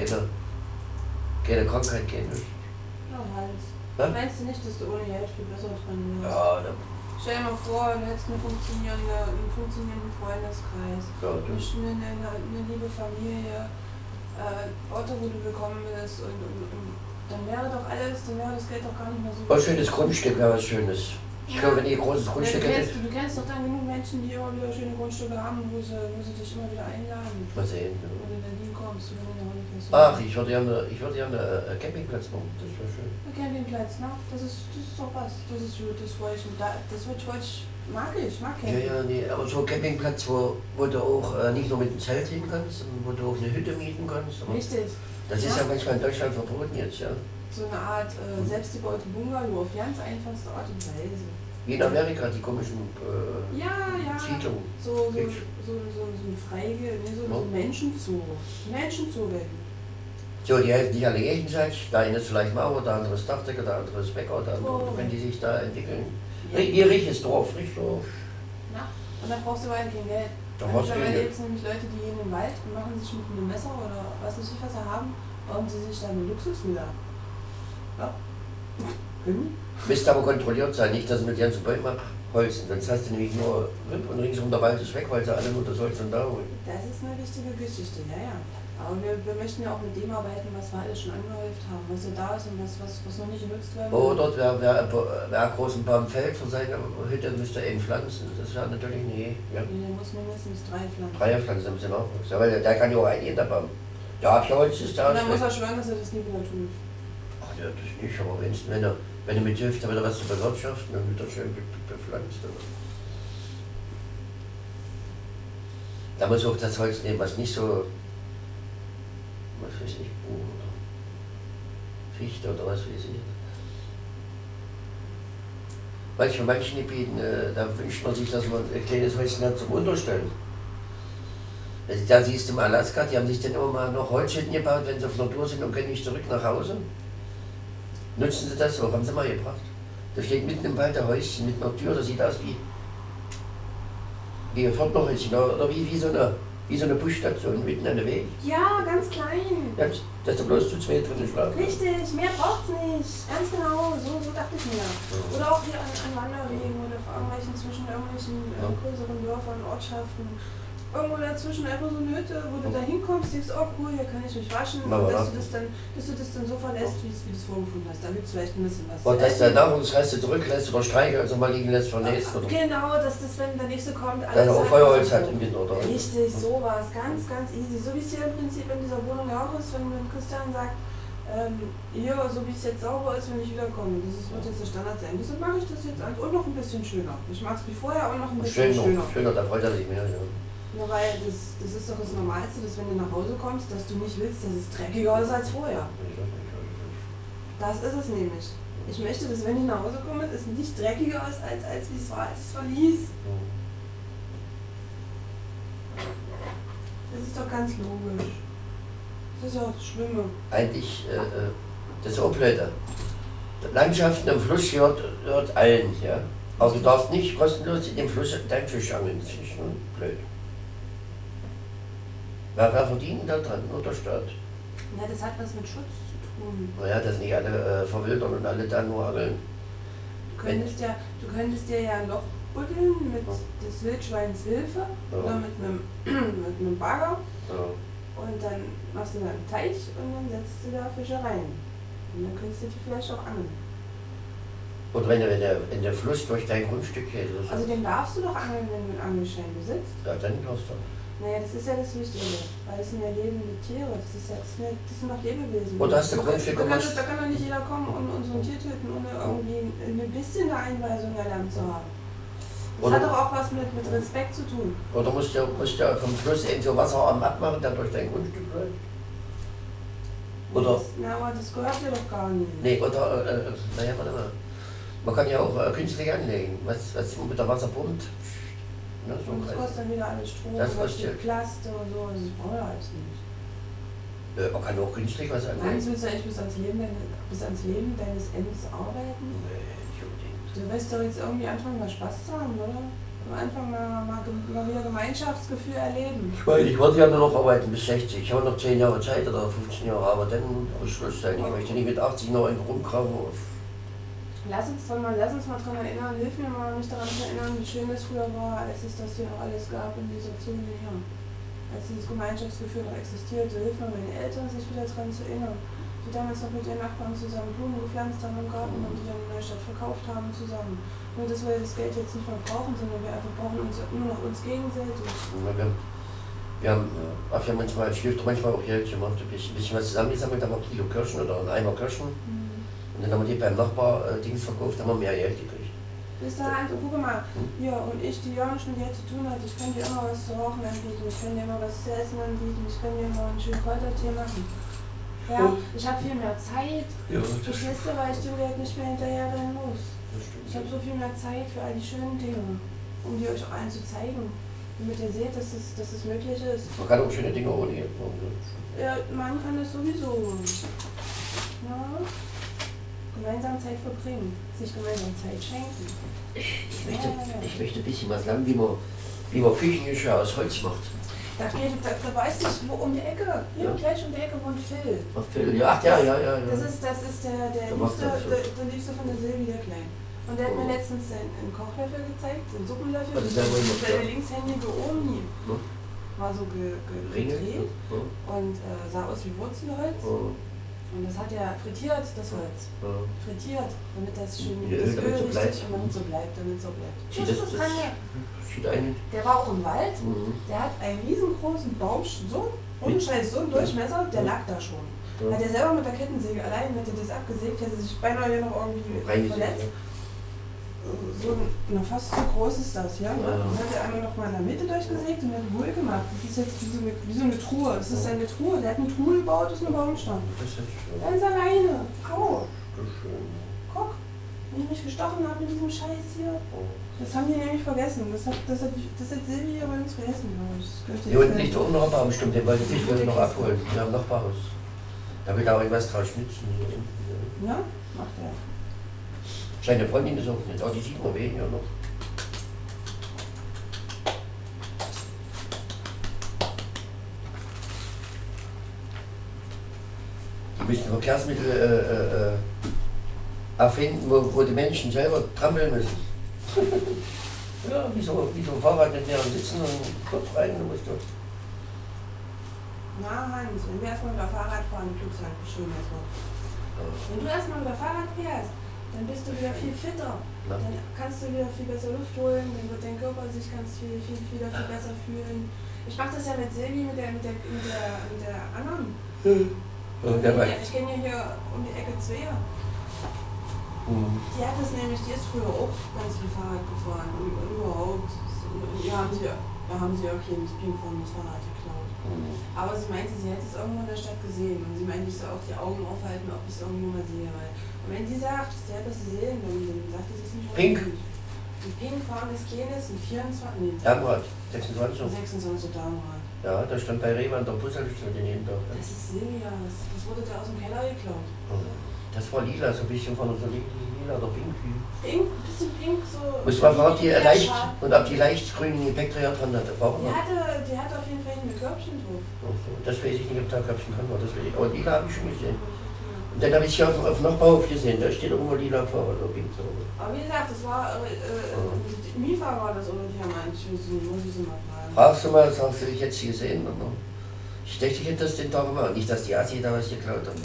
keine Krankheit, keine nichts. Ja, Hals. Ja? Meinst du nicht, dass du ohne Geld viel besser dran wirst? Ja, Stell dir mal vor, du hättest einen funktionierenden Freundeskreis, eine liebe Familie, Orte, wo du willkommen bist und dann wäre doch alles, dann wäre das Geld doch gar nicht mehr so. ein schönes Grundstück wäre was Schönes. Ich glaube, wenn ihr ein großes Grundstück hättet. Du kennst doch dann genug Menschen, die immer wieder schöne Grundstücke haben, wo sie dich immer wieder einladen. Mal sehen. Wenn du in Berlin kommst, wenn du in der Rolle fährst. Ach, ich würde gerne einen Campingplatz machen, das wäre schön. Ein Campingplatz, ne? Das ist doch was. Das ist gut, das wollte ich. Mag Camping. Ja, nee, aber so ein Campingplatz, wo du auch nicht nur mit dem Zelt hin kannst, sondern wo du auch eine Hütte mieten kannst. Richtig. Das ist ja manchmal in Deutschland verboten jetzt, ja. So eine Art selbstgebaute Bungalow auf ganz einfachste Art und Weise. Wie in Amerika, die komischen Ja. Siedlungen. So ein so ein Menschenzoo. Menschenzoo werden. So, die helfen nicht alle gegenseitig. Der eine ist vielleicht Maurer, der andere ist Dachdecker, der andere ist Bäcker, der andere, wenn die sich da entwickeln. Ja. Ihr richtiges Dorf, richtig Dorf. Na, und dann brauchst du weiter kein Geld. Da brauchst du Mittlerweile Geld. gibt es nämlich Leute, die gehen in den Wald und machen sich mit einem Messer oder was weiß ich, was sie haben, bauen sie sich dann eine Luxusvilla. Ja. Müsste aber kontrolliert sein, nicht, dass sie mit ganzen Bäumen abholzen. Sonst hast du nämlich nur Ripp und ringsum der Wald ist weg, weil sie alle nur das Holz von da holen. Das ist eine wichtige Geschichte, ja. Aber wir möchten ja auch mit dem arbeiten, was wir alles schon angehäuft haben, was ja da ist und was noch nicht genutzt werden. Oder wer einen großen Baum fällt für seine Hütte, müsste er ihn pflanzen. Das wäre natürlich nie. Ja. Nee, der muss mindestens 3 pflanzen. 3 pflanzen im Nachwuchs. Ja, weil der kann ja auch ein jeder Baum. Der Abholz ist da. Und dann muss er schwören, dass er das nie wieder tut. Ach ja, das nicht, aber wenn er mithilft, wieder was zu bewirtschaften, dann wird er schön bepflanzt. Da muss auch das Holz nehmen, was nicht so, was weiß ich, Buch oder Fichte oder was weiß ich. manchen Gebieten, da wünscht man sich, dass man ein kleines Häuschen hat zum Unterstellen. Also da siehst du im Alaska, die haben sich dann immer mal noch Holzhütten gebaut, wenn sie auf der Tour sind und können nicht zurück nach Hause. Nutzen sie das auch, haben sie mal gebracht. Da steht mitten im Wald ein Häuschen mit einer Tür, das sieht aus wie ein Pförtnerhäuschen oder wie so eine Busstation mitten an der Weg. Ja, ganz klein. Ja, dass du bloß zu zweit drin schlafen. Richtig, mehr braucht's nicht. Ganz genau, so dachte ich mir. Oder auch hier an Wanderwegen oder auf zwischen irgendwelchen größeren Dörfern, Ortschaften. Irgendwo dazwischen einfach so eine Hütte, wo du da hinkommst, denkst, oh cool, hier kann ich mich waschen. Und dass du das dann so verlässt, wie du es vorgefunden hast. Da gibt es vielleicht ein bisschen was. Und dass der Nahrungsreste zurücklässt oder Streiche, also mal liegen lässt von nächsten. Genau, dass das, wenn der nächste kommt, alles. Dann auch Feuerholz hat im Winter, oder? Richtig, sowas. Ganz, ganz easy. So wie es hier im Prinzip in dieser Wohnung ja auch ist, wenn Christian sagt, hier, so wie es jetzt sauber ist, wenn ich wiederkomme. Das wird jetzt der Standard sein. Deshalb mache ich das jetzt und noch ein bisschen schöner. Ich mache es wie vorher und noch ein bisschen schöner. Schöner, da freut er sich mehr, ja. Ja, weil das ist doch das Normalste, dass wenn du nach Hause kommst, dass du nicht willst, dass es dreckiger ist als vorher. Das ist es nämlich. Ich möchte, dass wenn ich nach Hause komme, es nicht dreckiger ist, als wie es war, als ich es verließ. Das ist doch ganz logisch. Das ist ja auch das Schlimme. Eigentlich, das ist auch blöd. Landschaften am Fluss gehört allen, ja. Aber du darfst nicht kostenlos in dem Fluss deinen Fisch angeln. Das ist schon blöd. Wer verdient da dran? Nur der Staat. Ja, das hat was mit Schutz zu tun. Naja, dass nicht alle verwildern und alle da nur angeln. Du könntest dir ja ein Loch buddeln mit des Wildschweins Hilfe oder mit einem Bagger. Ja. Und dann machst du da einen Teich und dann setzt du da Fische rein. Und dann könntest du die vielleicht auch angeln. Und wenn der Fluss durch dein Grundstück geht. Also den darfst du doch angeln, wenn du einen Angelschein besitzt. Ja, dann darfst du. Naja, das ist ja das Wichtige, weil es sind ja lebende Tiere, das sind doch Lebewesen. Und hast du Grundstück da kann doch nicht jeder kommen und so ein Tier töten, ohne irgendwie ein bisschen eine Einweisung erlernt zu haben. Das hat doch auch was mit Respekt zu tun. Oder musst du vom Fluss eben so Wasserarm abmachen, der durch dein Grundstück läuft? Oder? Aber das gehört dir doch gar nicht. Nee, oder, naja, warte mal. Man kann ja auch künstlich anlegen, was mit der Wasser pumpt. Ne, so das kostet dann wieder alles Strom, das kostet Plaste und so, das braucht er alles nicht. Man kann auch künstlich was anlegen. Meinst du, willst du eigentlich bis ans Leben deines Endes arbeiten? Nee, nicht unbedingt. Du wirst doch jetzt irgendwie anfangen, mal Spaß zu haben, oder? Am Anfang mal wieder Gemeinschaftsgefühl erleben. Ich meine, ich wollte ja nur noch arbeiten bis 60. Ich habe noch 10 Jahre Zeit oder 15 Jahre, aber dann muss Schluss sein. Ich möchte nicht mit 80 noch irgendwo rumkramen. Lass uns mal daran erinnern, hilf mir mal, mich daran zu erinnern, wie schön es früher war, als es das hier noch alles gab in dieser Zone hier. Als dieses Gemeinschaftsgefühl noch existierte, hilf mir meine Eltern, sich wieder daran zu erinnern. Die damals noch mit ihren Nachbarn zusammen Blumen gepflanzt haben im Garten und die dann in Neustadt verkauft haben zusammen. Nur dass wir das Geld jetzt nicht mehr brauchen, sondern wir einfach brauchen nur noch uns gegenseitig. Wir haben manchmal als Stifter manchmal auch Geld gemacht, ein bisschen was zusammengesammelt, haben wir ein Kilo Kirschen oder einen Eimer Kirschen. Und dann haben wir die beim Nachbar Dings verkauft, haben wir mehr Geld gekriegt. Bis dahin, also guck mal, hier und ich, die ja nicht mit dir zu tun hat, ich kann dir immer was zu rauchen anbieten, ich kann dir immer was zu essen anbieten, ich kann dir immer einen schönen Kräutertee machen. Ja, ich habe viel mehr Zeit, verstehst du, weil ich dem Geld nicht mehr hinterherrennen muss. Ich habe so viel mehr Zeit für all die schönen Dinge, um die euch auch allen zu zeigen, damit ihr seht, dass es möglich ist. Man kann auch schöne Dinge ohne Geld machen. Ja, man kann das sowieso. Ja. Gemeinsam Zeit verbringen, sich gemeinsam Zeit schenken. Ich möchte ein bisschen was lernen, wie man Küchengeschirr aus Holz macht. Da weißt du, wo um die Ecke, hier gleich um die Ecke wohnt Phil. Ach, Phil, ja. Das ist der Liebste von der Silvi, der Klein. Und der hat mir letztens einen Kochlöffel gezeigt, einen Suppenlöffel, der linkshändige Omi. War so gedreht und sah aus wie Wurzelholz. Und das hat er frittiert, das Holz. Frittiert, damit das schön das Öl so bleibt. Der war auch im Wald, der hat einen riesengroßen Baum, so ohne Scheiß, so einen Durchmesser, der lag da schon. Hat er selber mit der Kettensäge allein, hätte das abgesägt, hätte sich beinahe hier noch irgendwie verletzt. Fast so groß ist das, ja. Dann hat er einmal noch mal in der Mitte durchgesägt und dann wohl gemacht. Das ist jetzt wie so eine Truhe. Das ist eine Truhe. Der hat eine Truhe gebaut, das ist ein Baumstamm. Ganz alleine. Frau. Guck. Wie ich mich gestochen habe mit diesem Scheiß hier. Oh. Das haben die nämlich vergessen. Das hat Silvi aber uns vergessen, glaube ich. Hier unten liegt auch noch ein Baum, stimmt, den wollte ich noch abholen. Wir haben noch Nachbarhaus. Da will auch irgendwas draus schnitzen. Ja, macht er. Seine Freundin ist auch nicht, auch die sieht man weniger noch. Die müssen Verkehrsmittel erfinden, wo die Menschen selber trampeln müssen. Ja, wie so ein Fahrrad mit mehreren Sitzen und Kopf rein, du musst doch. Na Hans, wenn wir erstmal wieder Fahrrad fahren, tut's halt wie schön das wird. Wenn du erstmal wieder Fahrrad fährst, dann bist du wieder viel fitter. Na? Dann kannst du wieder viel besser Luft holen, dann wird dein Körper sich wieder viel besser fühlen. Ich mache das ja mit Silvi, mit der anderen. Ich kenne ja hier um die Ecke Zwea. Die hat das nämlich, die ist früher auch ganz viel Fahrrad gefahren und überhaupt. Da haben sie auch ein Ping-Pong das Fahrrad geklaut. Aber sie meinte, sie hätte es irgendwo in der Stadt gesehen und sie meinte, ich soll auch die Augen aufhalten, ob ich es irgendwo mal sehe. Und wenn sie sagt, sie hat das gesehen, dann sagt sie das nicht mehr. Pink? Ein Pink-Fahren des Kenes, ein 24, nee, Damrad, 26. 26 Damrad. Ja, da stand bei Rewe an der Bushaltestelle neben da. Das ist Silvias. Das wurde da aus dem Keller geklaut. Das war lila, so ein bisschen von so lila oder pink. Pink, ein bisschen pink, so. Muss man fragen, die leicht und ob die leicht grünen Gepäckträger dran hatte. Die hatte auf jeden Fall ein Körbchen drauf. Das weiß ich nicht, ob da Körbchen dran war. Das weiß ich. Aber lila habe ich schon gesehen. Und dann habe ich hier auf Nachbarhof gesehen, da steht irgendwo lila Fahrrad oder pink. Aber wie gesagt, das war Mifa war das oder Diamant. Muss ich sie mal fragen. Fragst du mal, sagst du, ich hätte sie gesehen? Oder? Ich dachte, ich hätte das den Tag gemacht. Nicht, dass die Asi da was geklaut haben.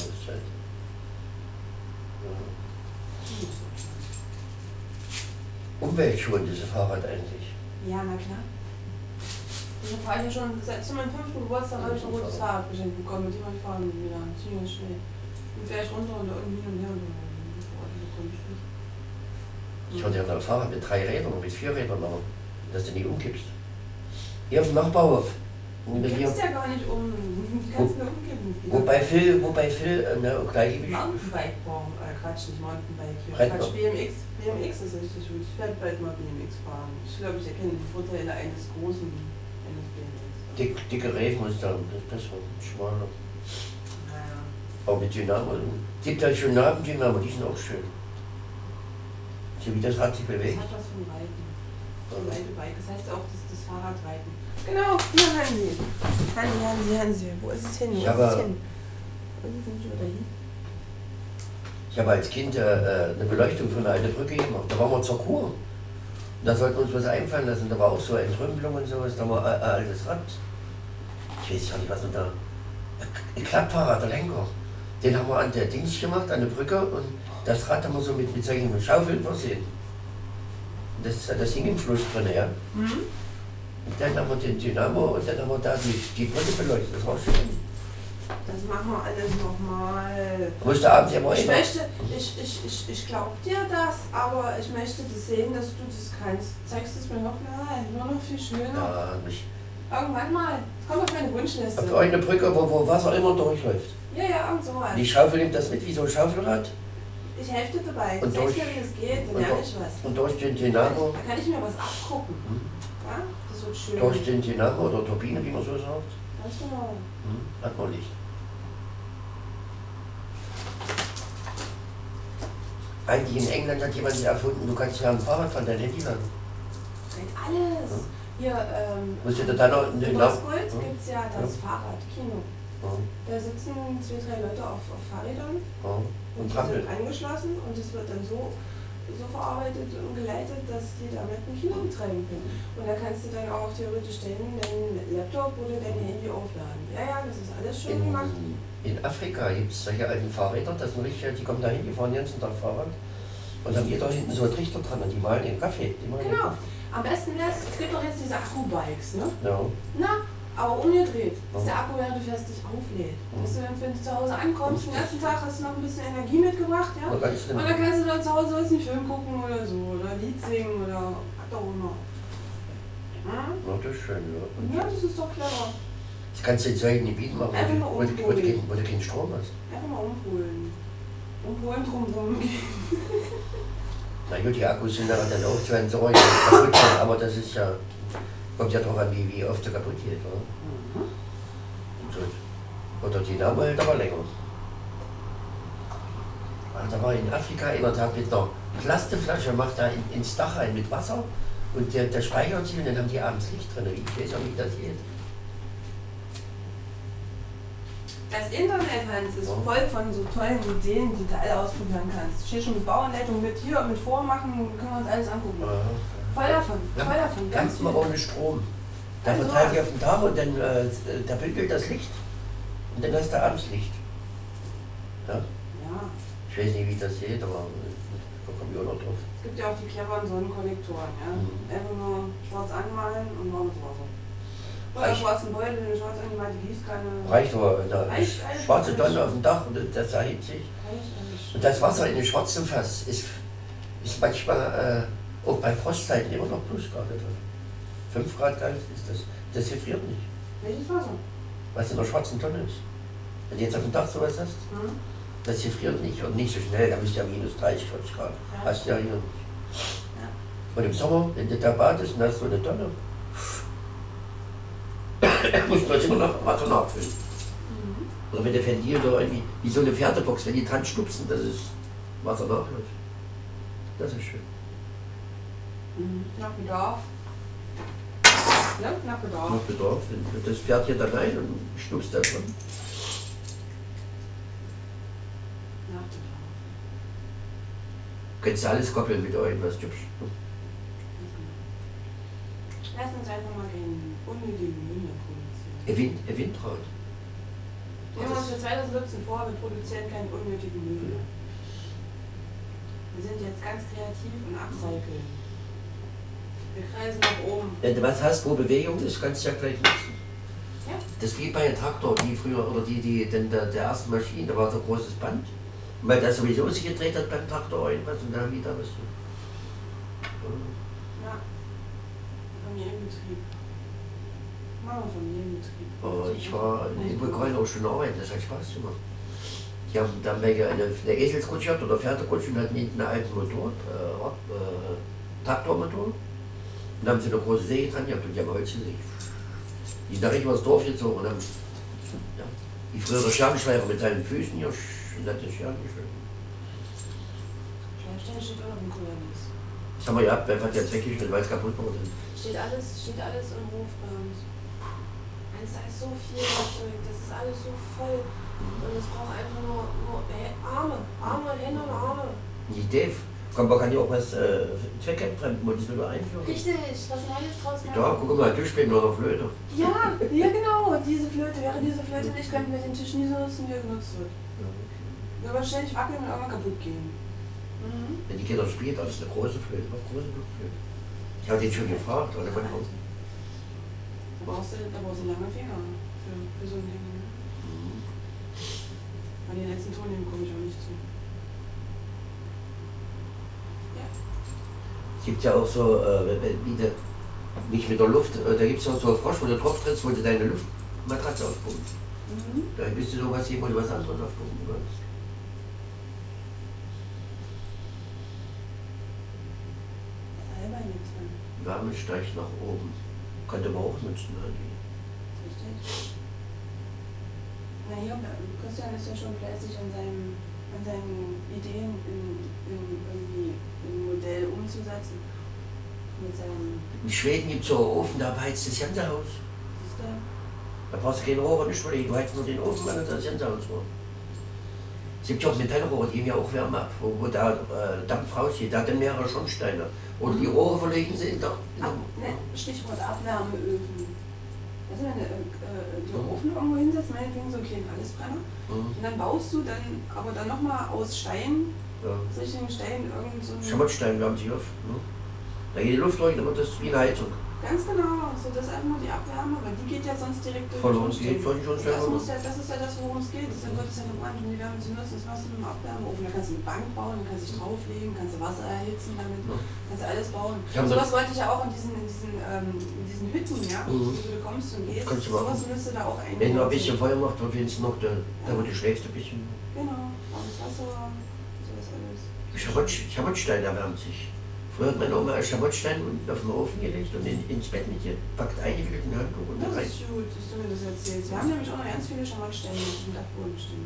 Umweltschonend, dieses Fahrrad eigentlich. Ja, na klar. Ich fahre ja schon, seit zu meinem 5. Geburtstag habe ich ein rotes Fahrrad geschenkt bekommen, mit dem ich fahren wieder. Ziemlich schnell. Und fähre ich runter und da unten hin und her. Ich hatte ja noch ein Fahrrad mit 3 Rädern und mit 4 Rädern, aber dass du nicht umkippst. Hier auf dem Nachbarhof. Du kippst ja gar nicht um. Du kannst nur umkippen. Wobei Phil, gleich wie Mountainbike bauen. Quatsch, nicht Mountainbike. Quatsch, BMX ist richtig gut. Ich werde bald mal BMX fahren. Ich glaube, ich erkenne die Vorteile eines BMX. Dicke Reifenmuster, das war schmaler. Naja. Auch mit Dynamo. Es gibt ja schon Nabendynamo, die sind auch schön. So wie das Rad sich bewegt. Das hat was von Reiten. Von Reitebike. Das heißt auch das Fahrradreiten. Genau, hier Hansi. Wo ist es hin? Ich habe als Kind eine Beleuchtung für eine alte Brücke gemacht. Da waren wir zur Kur. Da sollten wir uns was einfallen lassen. Da war auch so Entrümpelung und sowas. Da war ein altes Rad. Ich weiß ja nicht, was man da. Ein Klappfahrrad, der Lenker. Den haben wir an der Dings gemacht, an der Brücke. Und das Rad haben wir so mit solchen Schaufeln versehen. Das hing im Fluss drin, ja. Und dann haben wir den Dynamo und dann haben wir da die Brücke beleuchtet. Das war schön. Das machen wir alles nochmal. Musste abends ja mal ich glaube dir das, aber ich möchte das sehen, dass du das kannst. Zeigst du es mir noch mal? Nur noch viel schöner. Ja, irgendwann mal. Das kommt auf meine Wunschliste. Habt ihr eine Brücke, wo Wasser immer durchläuft? Ja, irgend sowas. Die Schaufel nimmt das mit wie so ein Schaufelrad? Ich helfe dir dabei. Und Zeig mir, wie das geht, dann lerne ich was. Und durch den Dynamo? Da kann ich mir was abgucken. Ja? Das wird schön. Durch den Dynamo oder Turbine, wie man so sagt? Ganz genau. Hat man Licht. Eigentlich in England hat jemand erfunden, du kannst ja ein Fahrrad von dein Handy laden. Geht alles. Hier, musst du da noch in Gold gibt es ja das Fahrradkino. Da sitzen 2, 3 Leute auf Fahrrädern und die sind angeschlossen und es wird dann so verarbeitet und geleitet, dass die damit ein Kino betreiben können. Und da kannst du dann auch theoretisch deinen Laptop oder dein Handy aufladen. Ja, das ist alles schön gemacht. In Afrika gibt es solche alten Fahrräder, das sind richtig, die kommen da hin, die fahren den ganzen Tag Fahrrad und haben jeder hinten so einen Trichter dran und die malen den Kaffee. Genau. Am besten wäre es gibt doch jetzt diese Akku-Bikes, ne? Ja. Na, aber umgedreht, dass der Akku während du fährst dich auflädt. Dass du dann, wenn du zu Hause ankommst, den ersten Tag hast du noch ein bisschen Energie mitgebracht, ja? Und dann kannst du dann zu Hause einen Film gucken oder so, oder Lied singen oder was auch immer. Ja, das ist schön, ja. Ja, das ist doch clever. Das kannst du in solchen Gebieten machen, wo du keinen Strom hast. Einfach mal umpolen. Umpolen drumherum gehen. Na gut, die Akkus sind dann auch zu einem Sorge kaputt, aber das ist ja, kommt ja darauf an, wie oft sie kaputt geht. Oder? So. Oder die Namen hält aber länger. Da war in Afrika einer, der hat mit einer Plastikflasche, macht da ins Dach rein mit Wasser und der speichert sich und dann haben die abends Licht drin. Ich weiß auch nicht, wie das geht. Das Internet, Hans, ist voll von so tollen Ideen, die du alle ausprobieren kannst. Steht schon mit Bauanleitung, mit hier, mit Vormachen, können wir uns alles angucken. Voll davon, voll davon. Ganz mal ohne Strom. Da verteilt die auf dem Dach und dann da bündelt das Licht und dann hast du abends Licht. Ja? Ja. Ich weiß nicht, wie das geht, aber da komme ich auch noch drauf. Es gibt ja auch die cleveren Sonnenkollektoren. Ja? Einfach nur schwarz anmalen und warmes Wasser. Oder schwarzen Beutel, eine schwarz angemalte Gießkanne. Reicht aber, eine schwarze Tonne auf dem Dach und das erhebt sich. Und das Wasser in dem schwarzen Fass ist manchmal auch bei Frostzeiten immer noch Plusgrade drin. 5 Grad kalt ist das. Das gefriert nicht. Welches Wasser? Was in der schwarzen Tonne ist. Wenn du jetzt auf dem Dach sowas hast, das gefriert nicht und nicht so schnell, da bist du ja minus 30, 40 Grad. Ja. Hast du ja hier nicht. Ja. Und im Sommer, wenn du da badest und hast so eine Tonne, muss man immer noch Wasser nachfüllen. Oder mit der Ventil oder irgendwie, wie so eine Pferdebox, wenn die dran stupsen, das ist Wasser nachläuft. Das ist schön. Nach Bedarf. Ja, nach Bedarf. Nach Bedarf. Das fährt hier dann rein und stupst da dran. Nach Bedarf. Könntest du alles koppeln mit irgendwas. Lass uns einfach mal den unnötigen Müll produzieren. Windrad. Nehmen wir uns für 2017 vor, wir produzieren keinen unnötigen Müll. Wir sind jetzt ganz kreativ und upcyclen. Wir kreisen nach oben. Wenn du was hast, wo Bewegung ist, kannst du ja gleich nutzen. Ja. Das ist wie bei einem Traktor, die früher, oder der ersten Maschine, da war so ein großes Band. Und weil das sowieso sich gedreht hat beim Traktor irgendwas und dann wieder was. Ja. Familienbetrieb. Machen wir Familienbetrieb. Ich war in Bulgarien auch schon arbeiten, das hat Spaß gemacht. Die haben dann eine Eselskutsche gehabt oder Pferdekutsche und hatten hinten einen alten Motor, Traktormotor. Und dann haben sie eine große Säge dran gehabt und die haben Holz gelegt. Die sind da richtig übers Dorf gezogen und haben, ja, wie früher der Scherbenschleifer mit seinen Füßen hier und hat den Scherben geschliffen. Schleifstein steht auch noch im Kulanus. Das haben wir gehabt, einfach jetzt weggeschnitten, weil es kaputt wurde. Steht alles im Hof bei uns. Da ist so viel Zeug, das ist alles so voll. Und es braucht einfach nur Arme, Hände und Arme. Die Dave, man kann ja auch was zweckentfremden, wo das nur einführen. Richtig, was wir jetzt draus machen. Ja, guck mal, Tischbecken oder Flöte. Ja, genau, diese Flöte, wäre diese Flöte nicht, könnten wir den Tisch nie so nutzen, wie er genutzt wird. Wir aber ständig wackeln und irgendwann kaputt gehen. Wenn die Kinder spielen, das ist eine große Flöte, eine große Flöte. Ich habe den schon gefragt, oder von außen. Da brauchst du lange Finger für so ein Ding. Ne? An den letzten Ton komme ich auch nicht zu. Ja. Es gibt ja auch so, wie du nicht mit der Luft, da gibt es auch so einen Frosch, wo du drauf trittst, wo du deine Luftmatratze aufpumpst. Da bist du sowas hier, wo du was anderes aufpumpen kannst. Wärme steigt nach oben. Könnte man auch nutzen. Richtig. Na hier, Christian ist ja schon fleißig an seinen Ideen im Modell umzusetzen. Mit seinem. In Schweden gibt es so einen Ofen, da beheizt das Gänsehaus. Da brauchst du keine Rohre nicht verlegen, du heizt nur den Ofen, weil das Gänsehaus war. Es gibt ja auch Metallrohre, die geben ja auch Wärme ab, wo da Dampf rausgeht, da hat dann mehrere Schornsteine. Oder die Rohre verlegen sie in der. Stichwort Abwärmeöfen. Also wenn du den Ofen irgendwo hinsetzt, meinetwegen so einen kleinen Allesbrenner, und dann baust du aber dann nochmal aus Stein, aus richtigen Stein, irgend so einen Schrottstein wärmt sich auf. Da geht die Luft durch, dann wird das wie eine Heizung. Ganz genau, so das ist einfach nur die Abwärme, weil die geht ja sonst direkt durch den Schornstein. Das ist ja das, worum es geht. Deshalb wird es ja verbrannt, um die Wärme zu nutzen. Das machst du mit dem Abwärmeofen. Da kannst du eine Bank bauen, dann kannst du dich drauflegen, kannst du Wasser erhitzen damit, kannst du alles bauen. Sowas wollte ich ja auch in diesen Hütten, ja, wo du kommst und gehst. Sowas müsste da auch einbauen. Wenn du ein bisschen Feuer macht, wird es noch, da wo du schläfst ein bisschen. Genau, warmes Wasser, sowas alles. Schamottstein erwärmt sich. Früher hat meine Oma Schamottstein unten auf den Ofen gelegt und ins Bett mit ihr packt eingewickelt ein Handtuch und Das rein. ist gut, dass du mir das erzählst. Wir haben nämlich auch noch ganz viele Schamottsteine auf dem Dachboden stehen.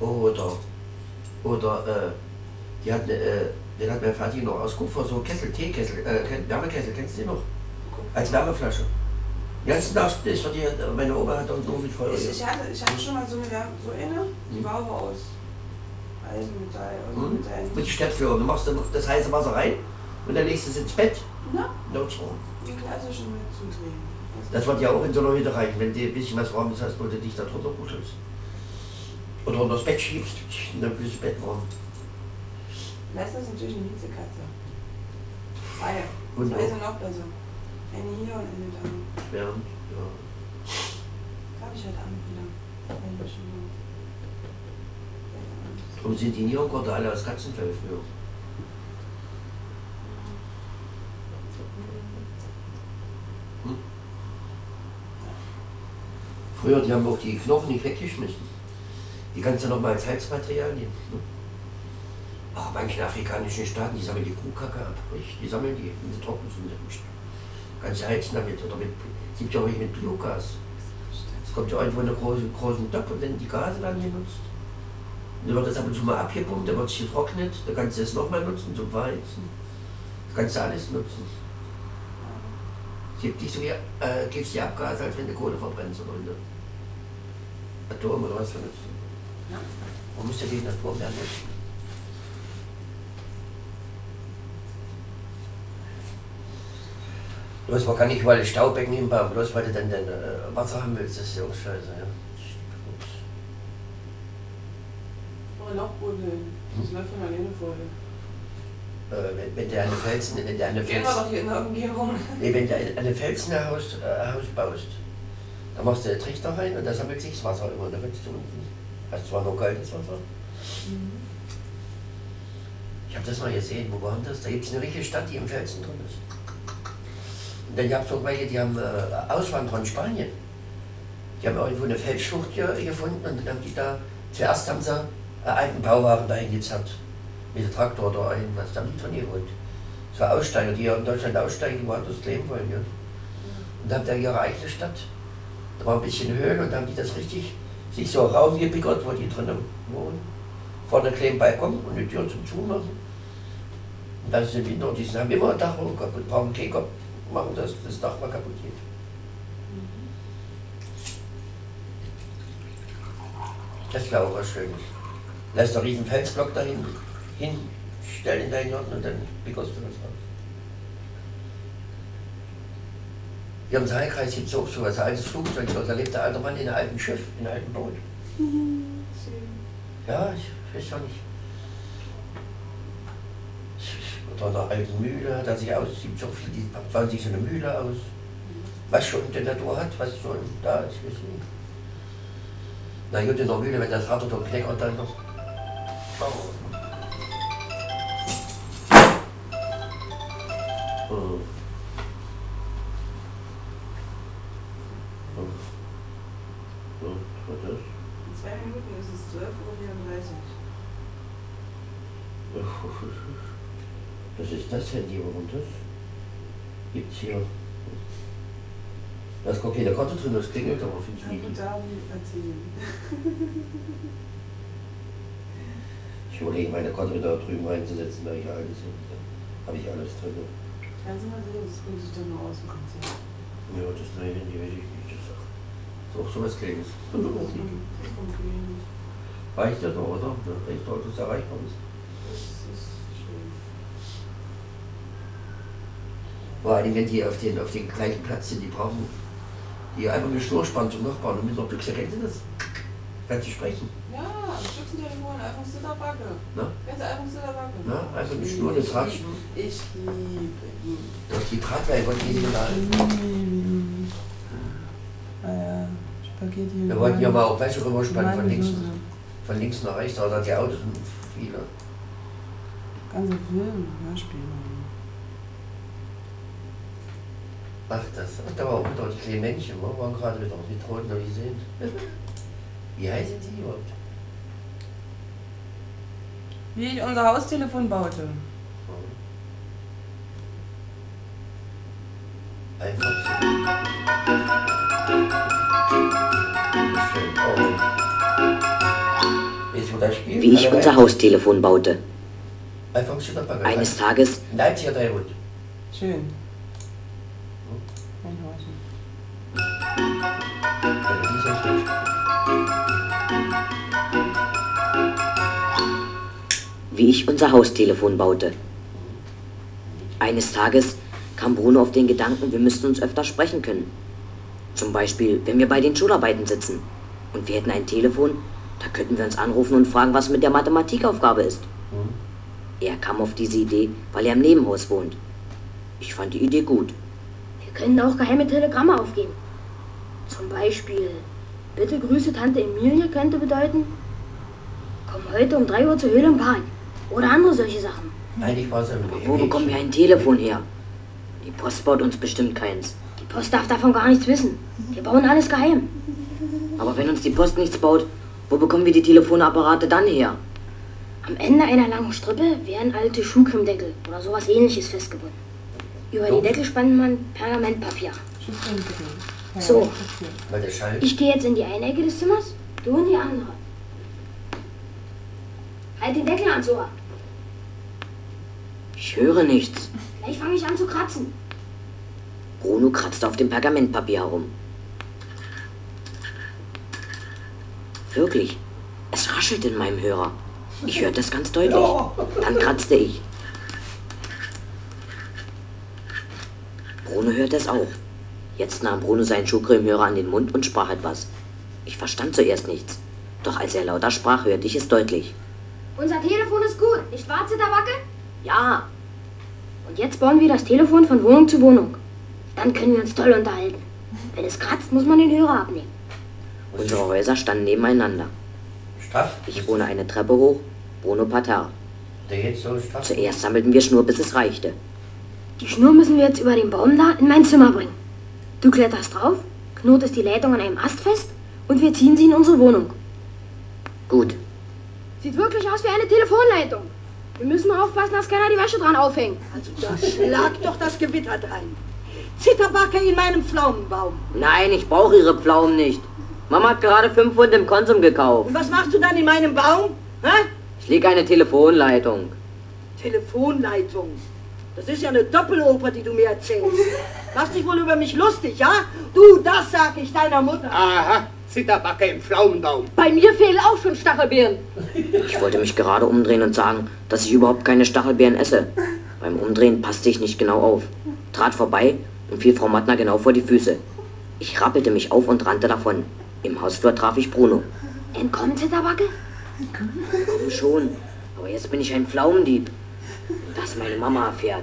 Oder die hat, den hat mein Vati noch aus Kupfer, so Teekessel, Wärmekessel, kennst du den noch? Als Wärmeflasche. Den ganzen Tag ist für die, meine Oma hat auch so viel Feuer. Ich hatte schon mal so eine, die war aber aus Eisenmetall. Und die Steppführer, du machst dann das heiße Wasser rein und dann legst du es ins Bett. Na? Notstrom. Die klassische mit zudrehen. Das wird ja auch in so einer Hütte rein, wenn du ein bisschen was Warmes hast, wo du dich da drunter kuschelst. Oder unter das Bett schiebst, und dann bist du Bett warm. Lester ist natürlich eine Miezekatze. Zwei. Und Zwei sind noch besser. Eine hier und eine da. Schwärmt, ja. Das habe ich heute Abend wieder. Und sind die Nierengurte alle aus Katzenfell früher? Früher, die haben auch die Knochen nicht weggeschmissen. Die kannst du noch mal als Heizmaterial nehmen. Ne? Auch manche afrikanischen Staaten, die sammeln die Kuhkacke ab. Nicht? Die sammeln die, wenn sie trocken sind. Kannst du heizen damit. Oder mit, es gibt ja auch mit Biogas. Es kommt ja irgendwo in einen großen Topf und dann die Gase dann genutzt. Und dann wird das ab und zu mal abgepumpt, dann wird es getrocknet, dann kannst du es nochmal nutzen zum Verheizen. Das kannst du alles nutzen. Es gibt nicht so giftige Abgase, als wenn du Kohle verbrennst oder eine Atom oder was benutzt. Ja. Man muss ja die Natur mehr nutzen. Bloß man kann nicht überall Staubecken hinbauen, bloß weil du dann Wasser haben willst, das ist ja auch scheiße. Ja. Oder Lochboden hin. Das läuft von alleine vorher. Wenn du eine Felsen, Gehen wir doch hier in der Umgebung. Nee, wenn du eine Felsenhaus baust, dann machst du einen Trichter rein und da sammelt sich das Wasser immer. Da willst du unten. Hast zwar noch kaltes Wasser. Ich habe das mal gesehen, wo war das? Da gibt es eine richtige Stadt, die im Felsen drin ist. Und dann gab es auch welche, die haben Auswanderer in Spanien. Die haben irgendwo eine Felsschlucht gefunden und dann haben die da, zuerst haben sie einen alten Bauwagen da eingezerrt. Mit dem Traktor oder irgendwas, da haben die drin gewohnt. Das war Aussteiger, die ja in Deutschland aussteigen, die woanders leben wollen. Ja. Und da haben die ihre eigene Stadt. Da war ein bisschen Höhen und da haben die das richtig, sich so einen Raum gebickert, wo die drinnen wohnen. Vorne einen kleinen Balkon und eine Tür zum Zumachen. Und dann ist im Winter, die haben immer ein Dach kaputt, brauchen keinen Kopf machen, dass das Dach mal kaputt geht. Das wäre auch was Schönes. Lässt einen riesen Felsblock dahin hinstellen in deinen Garten und dann bickerst du das raus. Hier im Saalkreis gibt es auch so was, ein altes Flugzeug, da lebt der alte Mann in einem alten Schiff, in einem alten Boot. Ja, ich weiß ja nicht. Oder einer alten Mühle, da sich aus, es gibt so viele, die bauen sich so eine Mühle aus. Was schon in der Natur hat, was so da ist, weiß ich nicht. Na gut, in der Mühle, wenn das Rad oder Knecker dann noch. Oh. Was war das? In 2 Minuten ist es 12:34 Uhr. Das ist das Handy, warum das? Gibt's hier. Da ist gar keine Karte drin, das klingelt aber für die Ja, darum erzählen. Ich überlege, meine Karte da drüben reinzusetzen, da ich alles habe. Habe ich alles drin. Kannst du mal sehen, das bringt sich dann nur aus dem Konzert. Ja, das neue Handy weiß ich nicht. Das ist auch so was Kleines. Reicht ja doch, oder? Reicht doch, dass es erreichbar ist. Das ist schön. Vor allem, wenn die auf den gleichen Platz sind, die brauchen die einfach eine Schnur spannen zum Nachbarn und mit einer Büchse, kennen Sie das? Kannst du sprechen? Ja, am Schützentelefon einfach so der Backe. Na? Ganz einfach so der Backe. Na, einfach eine Schnur, eine Draht. Ich liebe ihn. Durch die Drahtwerke und die sind da. Spaghetti. Wir wollten ja mal auch Wäsche rüberspannen von links nach rechts, aber da die Autos sind viele. Ganze Film, Hörspiele. Ach, das. Und da war auch wieder die kleinen Männchen, wir waren gerade wieder die Roten, wie Sie sehen. Wie heißen die überhaupt? Wie ich unser Haustelefon baute. Einfach so. Schön. Oh. Weißt du, wo das spielt? Wie ich unser Haustelefon baute. Einfach so dabei. Eines Tages Leipzig hat er Hund. Schön. Ein Häuschen. Ja, die ist ja schlecht. wie ich unser Haustelefon baute. Eines Tages kam Bruno auf den Gedanken, wir müssten uns öfter sprechen können. Zum Beispiel, wenn wir bei den Schularbeiten sitzen und wir hätten ein Telefon, da könnten wir uns anrufen und fragen, was mit der Mathematikaufgabe ist. Er kam auf diese Idee, weil er im Nebenhaus wohnt. Ich fand die Idee gut. Wir können auch geheime Telegramme aufgeben. Zum Beispiel, bitte grüße Tante Emilie könnte bedeuten, komm heute um 3 Uhr zur Höhle im Park. Oder andere solche Sachen. Eigentlich war es ein Wo bekommen wir ein Telefon her? Die Post baut uns bestimmt keins. Die Post darf davon gar nichts wissen. Wir bauen alles geheim. Aber wenn uns die Post nichts baut, wo bekommen wir die Telefonapparate dann her? Am Ende einer langen Strippe werden alte Schuhcremedeckel oder sowas ähnliches festgebunden. Über die Deckel spannt man Pergamentpapier. So, Weil der Schall. ich gehe jetzt in die eine Ecke des Zimmers, du in die andere. Halt den Deckel ans Ohr. Ich höre nichts. Gleich fange ich an zu kratzen. Bruno kratzte auf dem Pergamentpapier herum. Wirklich, es raschelt in meinem Hörer. Ich hörte es ganz deutlich. Dann kratzte ich. Bruno hörte es auch. Jetzt nahm Bruno seinen Schuhcremehörer an den Mund und sprach etwas. Ich verstand zuerst nichts. Doch als er lauter sprach, hörte ich es deutlich. Unser Telefon ist gut, nicht wahr, Zitterbacke? Ja, Und jetzt bauen wir das Telefon von Wohnung zu Wohnung. Dann können wir uns toll unterhalten. Wenn es kratzt, muss man den Hörer abnehmen. unsere Häuser standen nebeneinander. Straff. Ich wohne eine Treppe hoch, Bruno parterre. Der jetzt so straff. Zuerst sammelten wir Schnur, bis es reichte. Die Schnur müssen wir jetzt über den Baum da in mein Zimmer bringen. Du kletterst drauf, knotest die Leitung an einem Ast fest und wir ziehen sie in unsere Wohnung. Gut, Sieht wirklich aus wie eine Telefonleitung. Wir müssen aufpassen, dass keiner die Wäsche dran aufhängt. Also da schlag doch das Gewitter rein. Zitterbacke in meinem Pflaumenbaum. nein, ich brauche Ihre Pflaumen nicht. Mama hat gerade 5 Pfund im Konsum gekauft. Und was machst du dann in meinem Baum? Hä? Ich lege eine Telefonleitung. Telefonleitung. Das ist ja eine Doppeloper, die du mir erzählst. Machst dich wohl über mich lustig, ja? Du, das sag ich deiner Mutter. Aha, Zitterbacke im Pflaumenbaum. Bei mir fehlen auch schon Stachelbeeren. Ich wollte mich gerade umdrehen und sagen, dass ich überhaupt keine Stachelbeeren esse. Beim Umdrehen passte ich nicht genau auf, trat vorbei und fiel Frau Mattner genau vor die Füße. Ich rappelte mich auf und rannte davon. Im Hausflur traf ich Bruno. Entkommen, Zitterbacke? Komm schon, aber jetzt bin ich ein Pflaumendieb. Das meine Mama erfährt.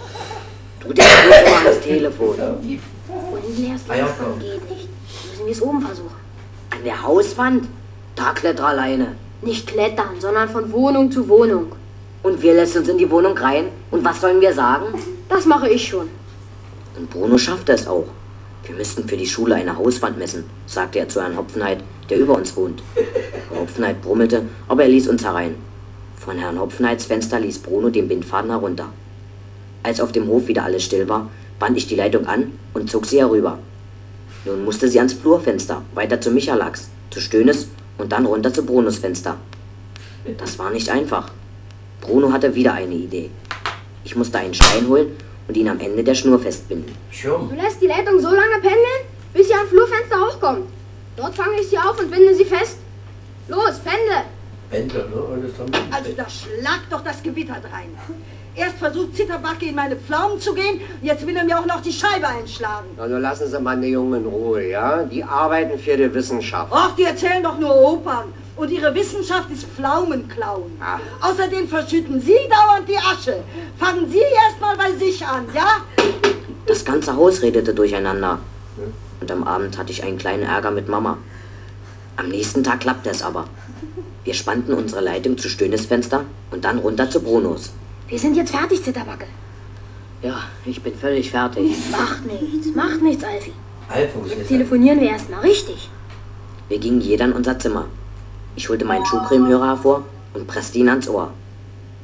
Du denkst nur mal ans Telefon. Unten erst Ah ja, langsam geht nicht. Müssen wir es oben versuchen. An der Hauswand? Da kletter alleine. Nicht klettern, sondern von Wohnung zu Wohnung. Und wir lässt uns in die Wohnung rein? Und was sollen wir sagen? Das mache ich schon. Und Bruno schaffte es auch. Wir müssten für die Schule eine Hauswand messen, sagte er zu Herrn Hopfenheit, der über uns wohnt. Herr Hopfenheit brummelte, aber er ließ uns herein. Von Herrn Hopfenheits Fenster ließ Bruno den Bindfaden herunter. Als auf dem Hof wieder alles still war, band ich die Leitung an und zog sie herüber. Nun musste sie ans Flurfenster, weiter zu Michalax, zu Stönes und dann runter zu Brunos Fenster. Das war nicht einfach. Bruno hatte wieder eine Idee. Ich musste einen Stein holen und ihn am Ende der Schnur festbinden. Schirm. Du lässt die Leitung so lange pendeln, bis sie am Flurfenster hochkommt. Dort fange ich sie auf und binde sie fest. Los, pendel! Pendler, ne? Alles dran. Also da schlag doch das Gewitter rein. Erst versucht Zitterbacke in meine Pflaumen zu gehen, und jetzt will er mir auch noch die Scheibe einschlagen. Na, nur lassen Sie meine Jungen in Ruhe, ja? Die arbeiten für die Wissenschaft. Och, die erzählen doch nur Opern. Und ihre Wissenschaft ist Pflaumenklauen. Ah. Außerdem verschütten Sie dauernd die Asche. Fangen Sie erst mal bei sich an, ja? Das ganze Haus redete durcheinander. Und am Abend hatte ich einen kleinen Ärger mit Mama. Am nächsten Tag klappte es aber. Wir spannten unsere Leitung zu Stönes Fenster und dann runter zu Brunos. Wir sind jetzt fertig, Zitterbacke. Ja, ich bin völlig fertig. Macht nichts, Alfie. Alfons Jetzt ist telefonieren wir erstmal richtig. Wir gingen jeder in unser Zimmer. Ich holte meinen Schuhcremehörer hervor und presste ihn ans Ohr.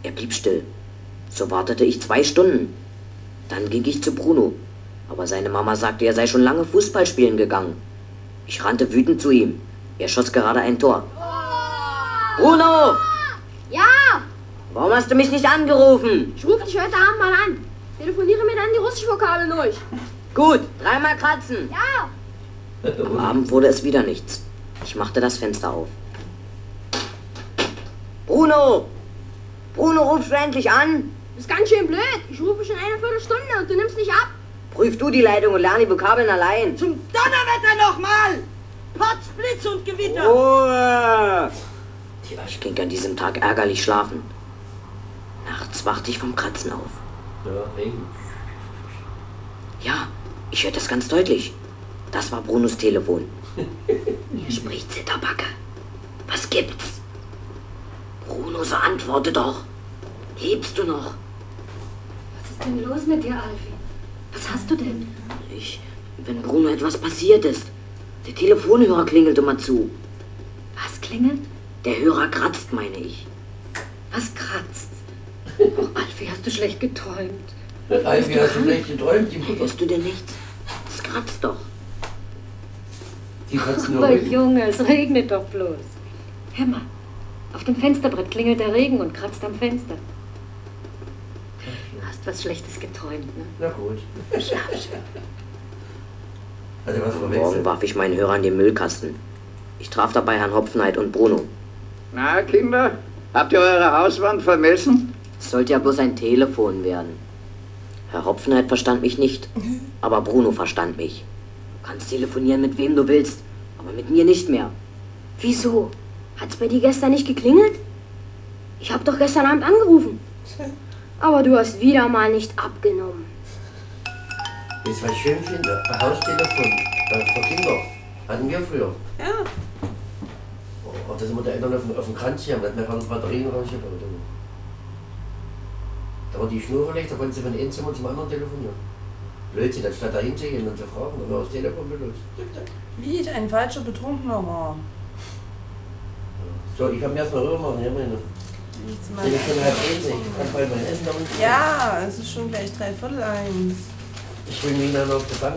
Er blieb still. So wartete ich 2 Stunden. Dann ging ich zu Bruno. Aber seine Mama sagte, er sei schon lange Fußball spielen gegangen. Ich rannte wütend zu ihm. Er schoss gerade ein Tor. Bruno! Ja, Warum hast du mich nicht angerufen? ich rufe dich heute Abend mal an. Telefoniere mir dann die russische Vokabel durch. Gut, 3-mal kratzen. Ja. Am Abend wurde es wieder nichts. Ich machte das Fenster auf. Bruno! Bruno, rufst du endlich an? Du bist ganz schön blöd. Ich rufe schon eine Viertelstunde und du nimmst nicht ab. Prüf du die Leitung und lerne die Vokabeln allein. Zum Donnerwetter nochmal! Potz, Blitz und Gewitter! Ruhe! Ich ging an diesem Tag ärgerlich schlafen. Nachts wachte ich vom Kratzen auf. Ja, Regen. Ja, ich hörte es ganz deutlich. Das war Brunos Telefon. Hier spricht Zitterbacke. Was gibt's? Bruno, so antworte doch. Lebst du noch? Was ist denn los mit dir, Alfie? Was hast du denn? Wenn Bruno etwas passiert ist. Der Telefonhörer klingelt immer zu. Was klingelt? Der Hörer kratzt, meine ich. Was kratzt? Oh, Alfie, hast du schlecht geträumt? Alfie, hast du schlecht geträumt? Die Mutter. Hörst du denn nichts? Es kratzt doch. Die kratzt nur Aber Rücken. Junge, es regnet doch bloß. Hör mal, auf dem Fensterbrett klingelt der Regen und kratzt am Fenster. Du hast was Schlechtes geträumt, ne? Na gut. Schlaf schön. Hat er was Morgen verwechselt? warf ich meinen Hörer in den Müllkasten. Ich traf dabei Herrn Hopfenheit und Bruno. Na, Kinder, habt ihr eure Hauswand vermessen? Es sollte ja bloß ein Telefon werden. Herr Hopfenheit verstand mich nicht, aber Bruno verstand mich. Du kannst telefonieren mit wem du willst, aber mit mir nicht mehr. Wieso? Hat's bei dir gestern nicht geklingelt? Ich hab doch gestern Abend angerufen. Aber du hast wieder mal nicht abgenommen. Jetzt, was ich schön finde, ein Haustelefon für Kinder. Hatten wir früher. Ja. Oh, da sind wir die Eltern auf dem Kranz hier, da hat man Batterien rausgebaut. Da war die Schnur verlegt, da konnten sie von einem Zimmer zum anderen telefonieren. Blödsinn, anstatt da hinzugehen und zu fragen, wenn man das Telefon benutzt. Wie ich ein falscher Betrunkener war. So, ich kann mir erstmal rüber machen, ja, meine. Jetzt mal- Ich bin schon halb 1, ich kann bald mein Essen damit. Ja, es ist schon gleich 1:15. Ich bringe ihn dann auf die Bank.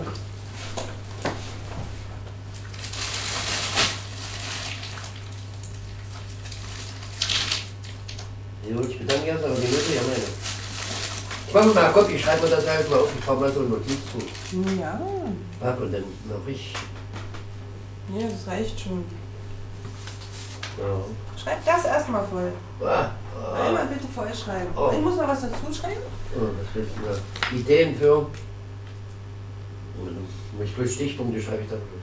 Jo, ich bedanke erst, aber die Mutter ja meine. Ich mache mal einen Kopf, ich schreibe mir das alles mal auf, ich fahre mal so ein Notizbuch Ja. ab und dann noch ich. Ja, das reicht schon. Ja. Schreib das erstmal voll. Ah, Einmal bitte voll schreiben. Oh. Ich muss noch was dazu schreiben. oh, das willst du da. Ideen für. Ich bloß Stichpunkte schreibe ich da bloß.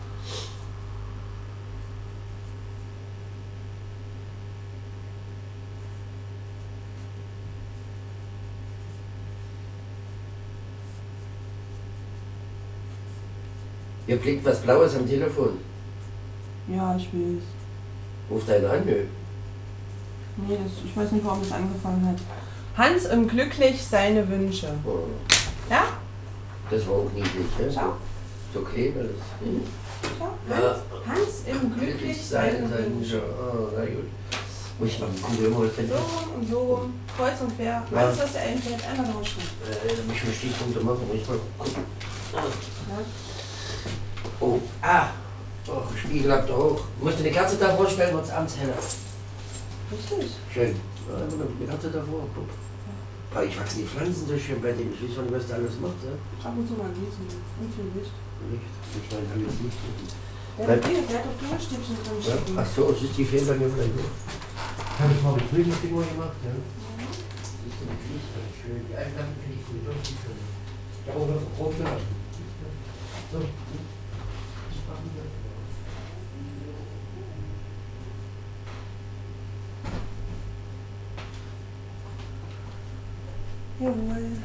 Hier blinkt was Blaues am Telefon. Ja, ich weiß. Ruf deinen an, nö. Nee, ich weiß nicht, warum das angefangen hat. Hans im Glücklich seine Wünsche. Oh, Ja? das war auch niedlich, ja? Schau. So klein alles. Schau. Ja. Hans im Glücklich seine Wünsche. Oh, na gut. Muss ich mal gucken, immer das So rum und so rum, kreuz und quer. Ja. Alles, was dir einfällt, einmal draufschreiben. Da muss ich mir Stichpunkte machen, muss ich mal gucken. Ja. Oh, oh, Spiegel habt ihr auch. Musst du eine Kerze davor stellen, wird es abends heller. Richtig. Schön. Ja, eine Kerze davor, guck. Boah, ich wachsen die Pflanzen so schön bei dem. Ich weiß schon, was der alles macht, ja? Ab und zu mal gießen. Und viel Licht. Licht. Ich meine, alles Licht. Der hat doch Düngerstäbchen drin Ja? stehen. Ach so, es ist die Fehler mir vielleicht auch. Habe ich mal mit Frühlingsdingo gemacht, ja? Das ist die Fließband, schön. Die Einlagen finde ich gut, die schön. Ja, oder rot gelassen. So. Das machen wir. Jawohl.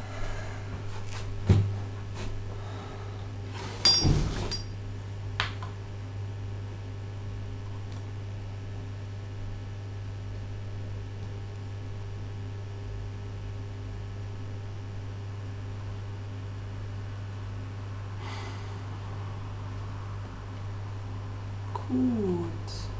Gut.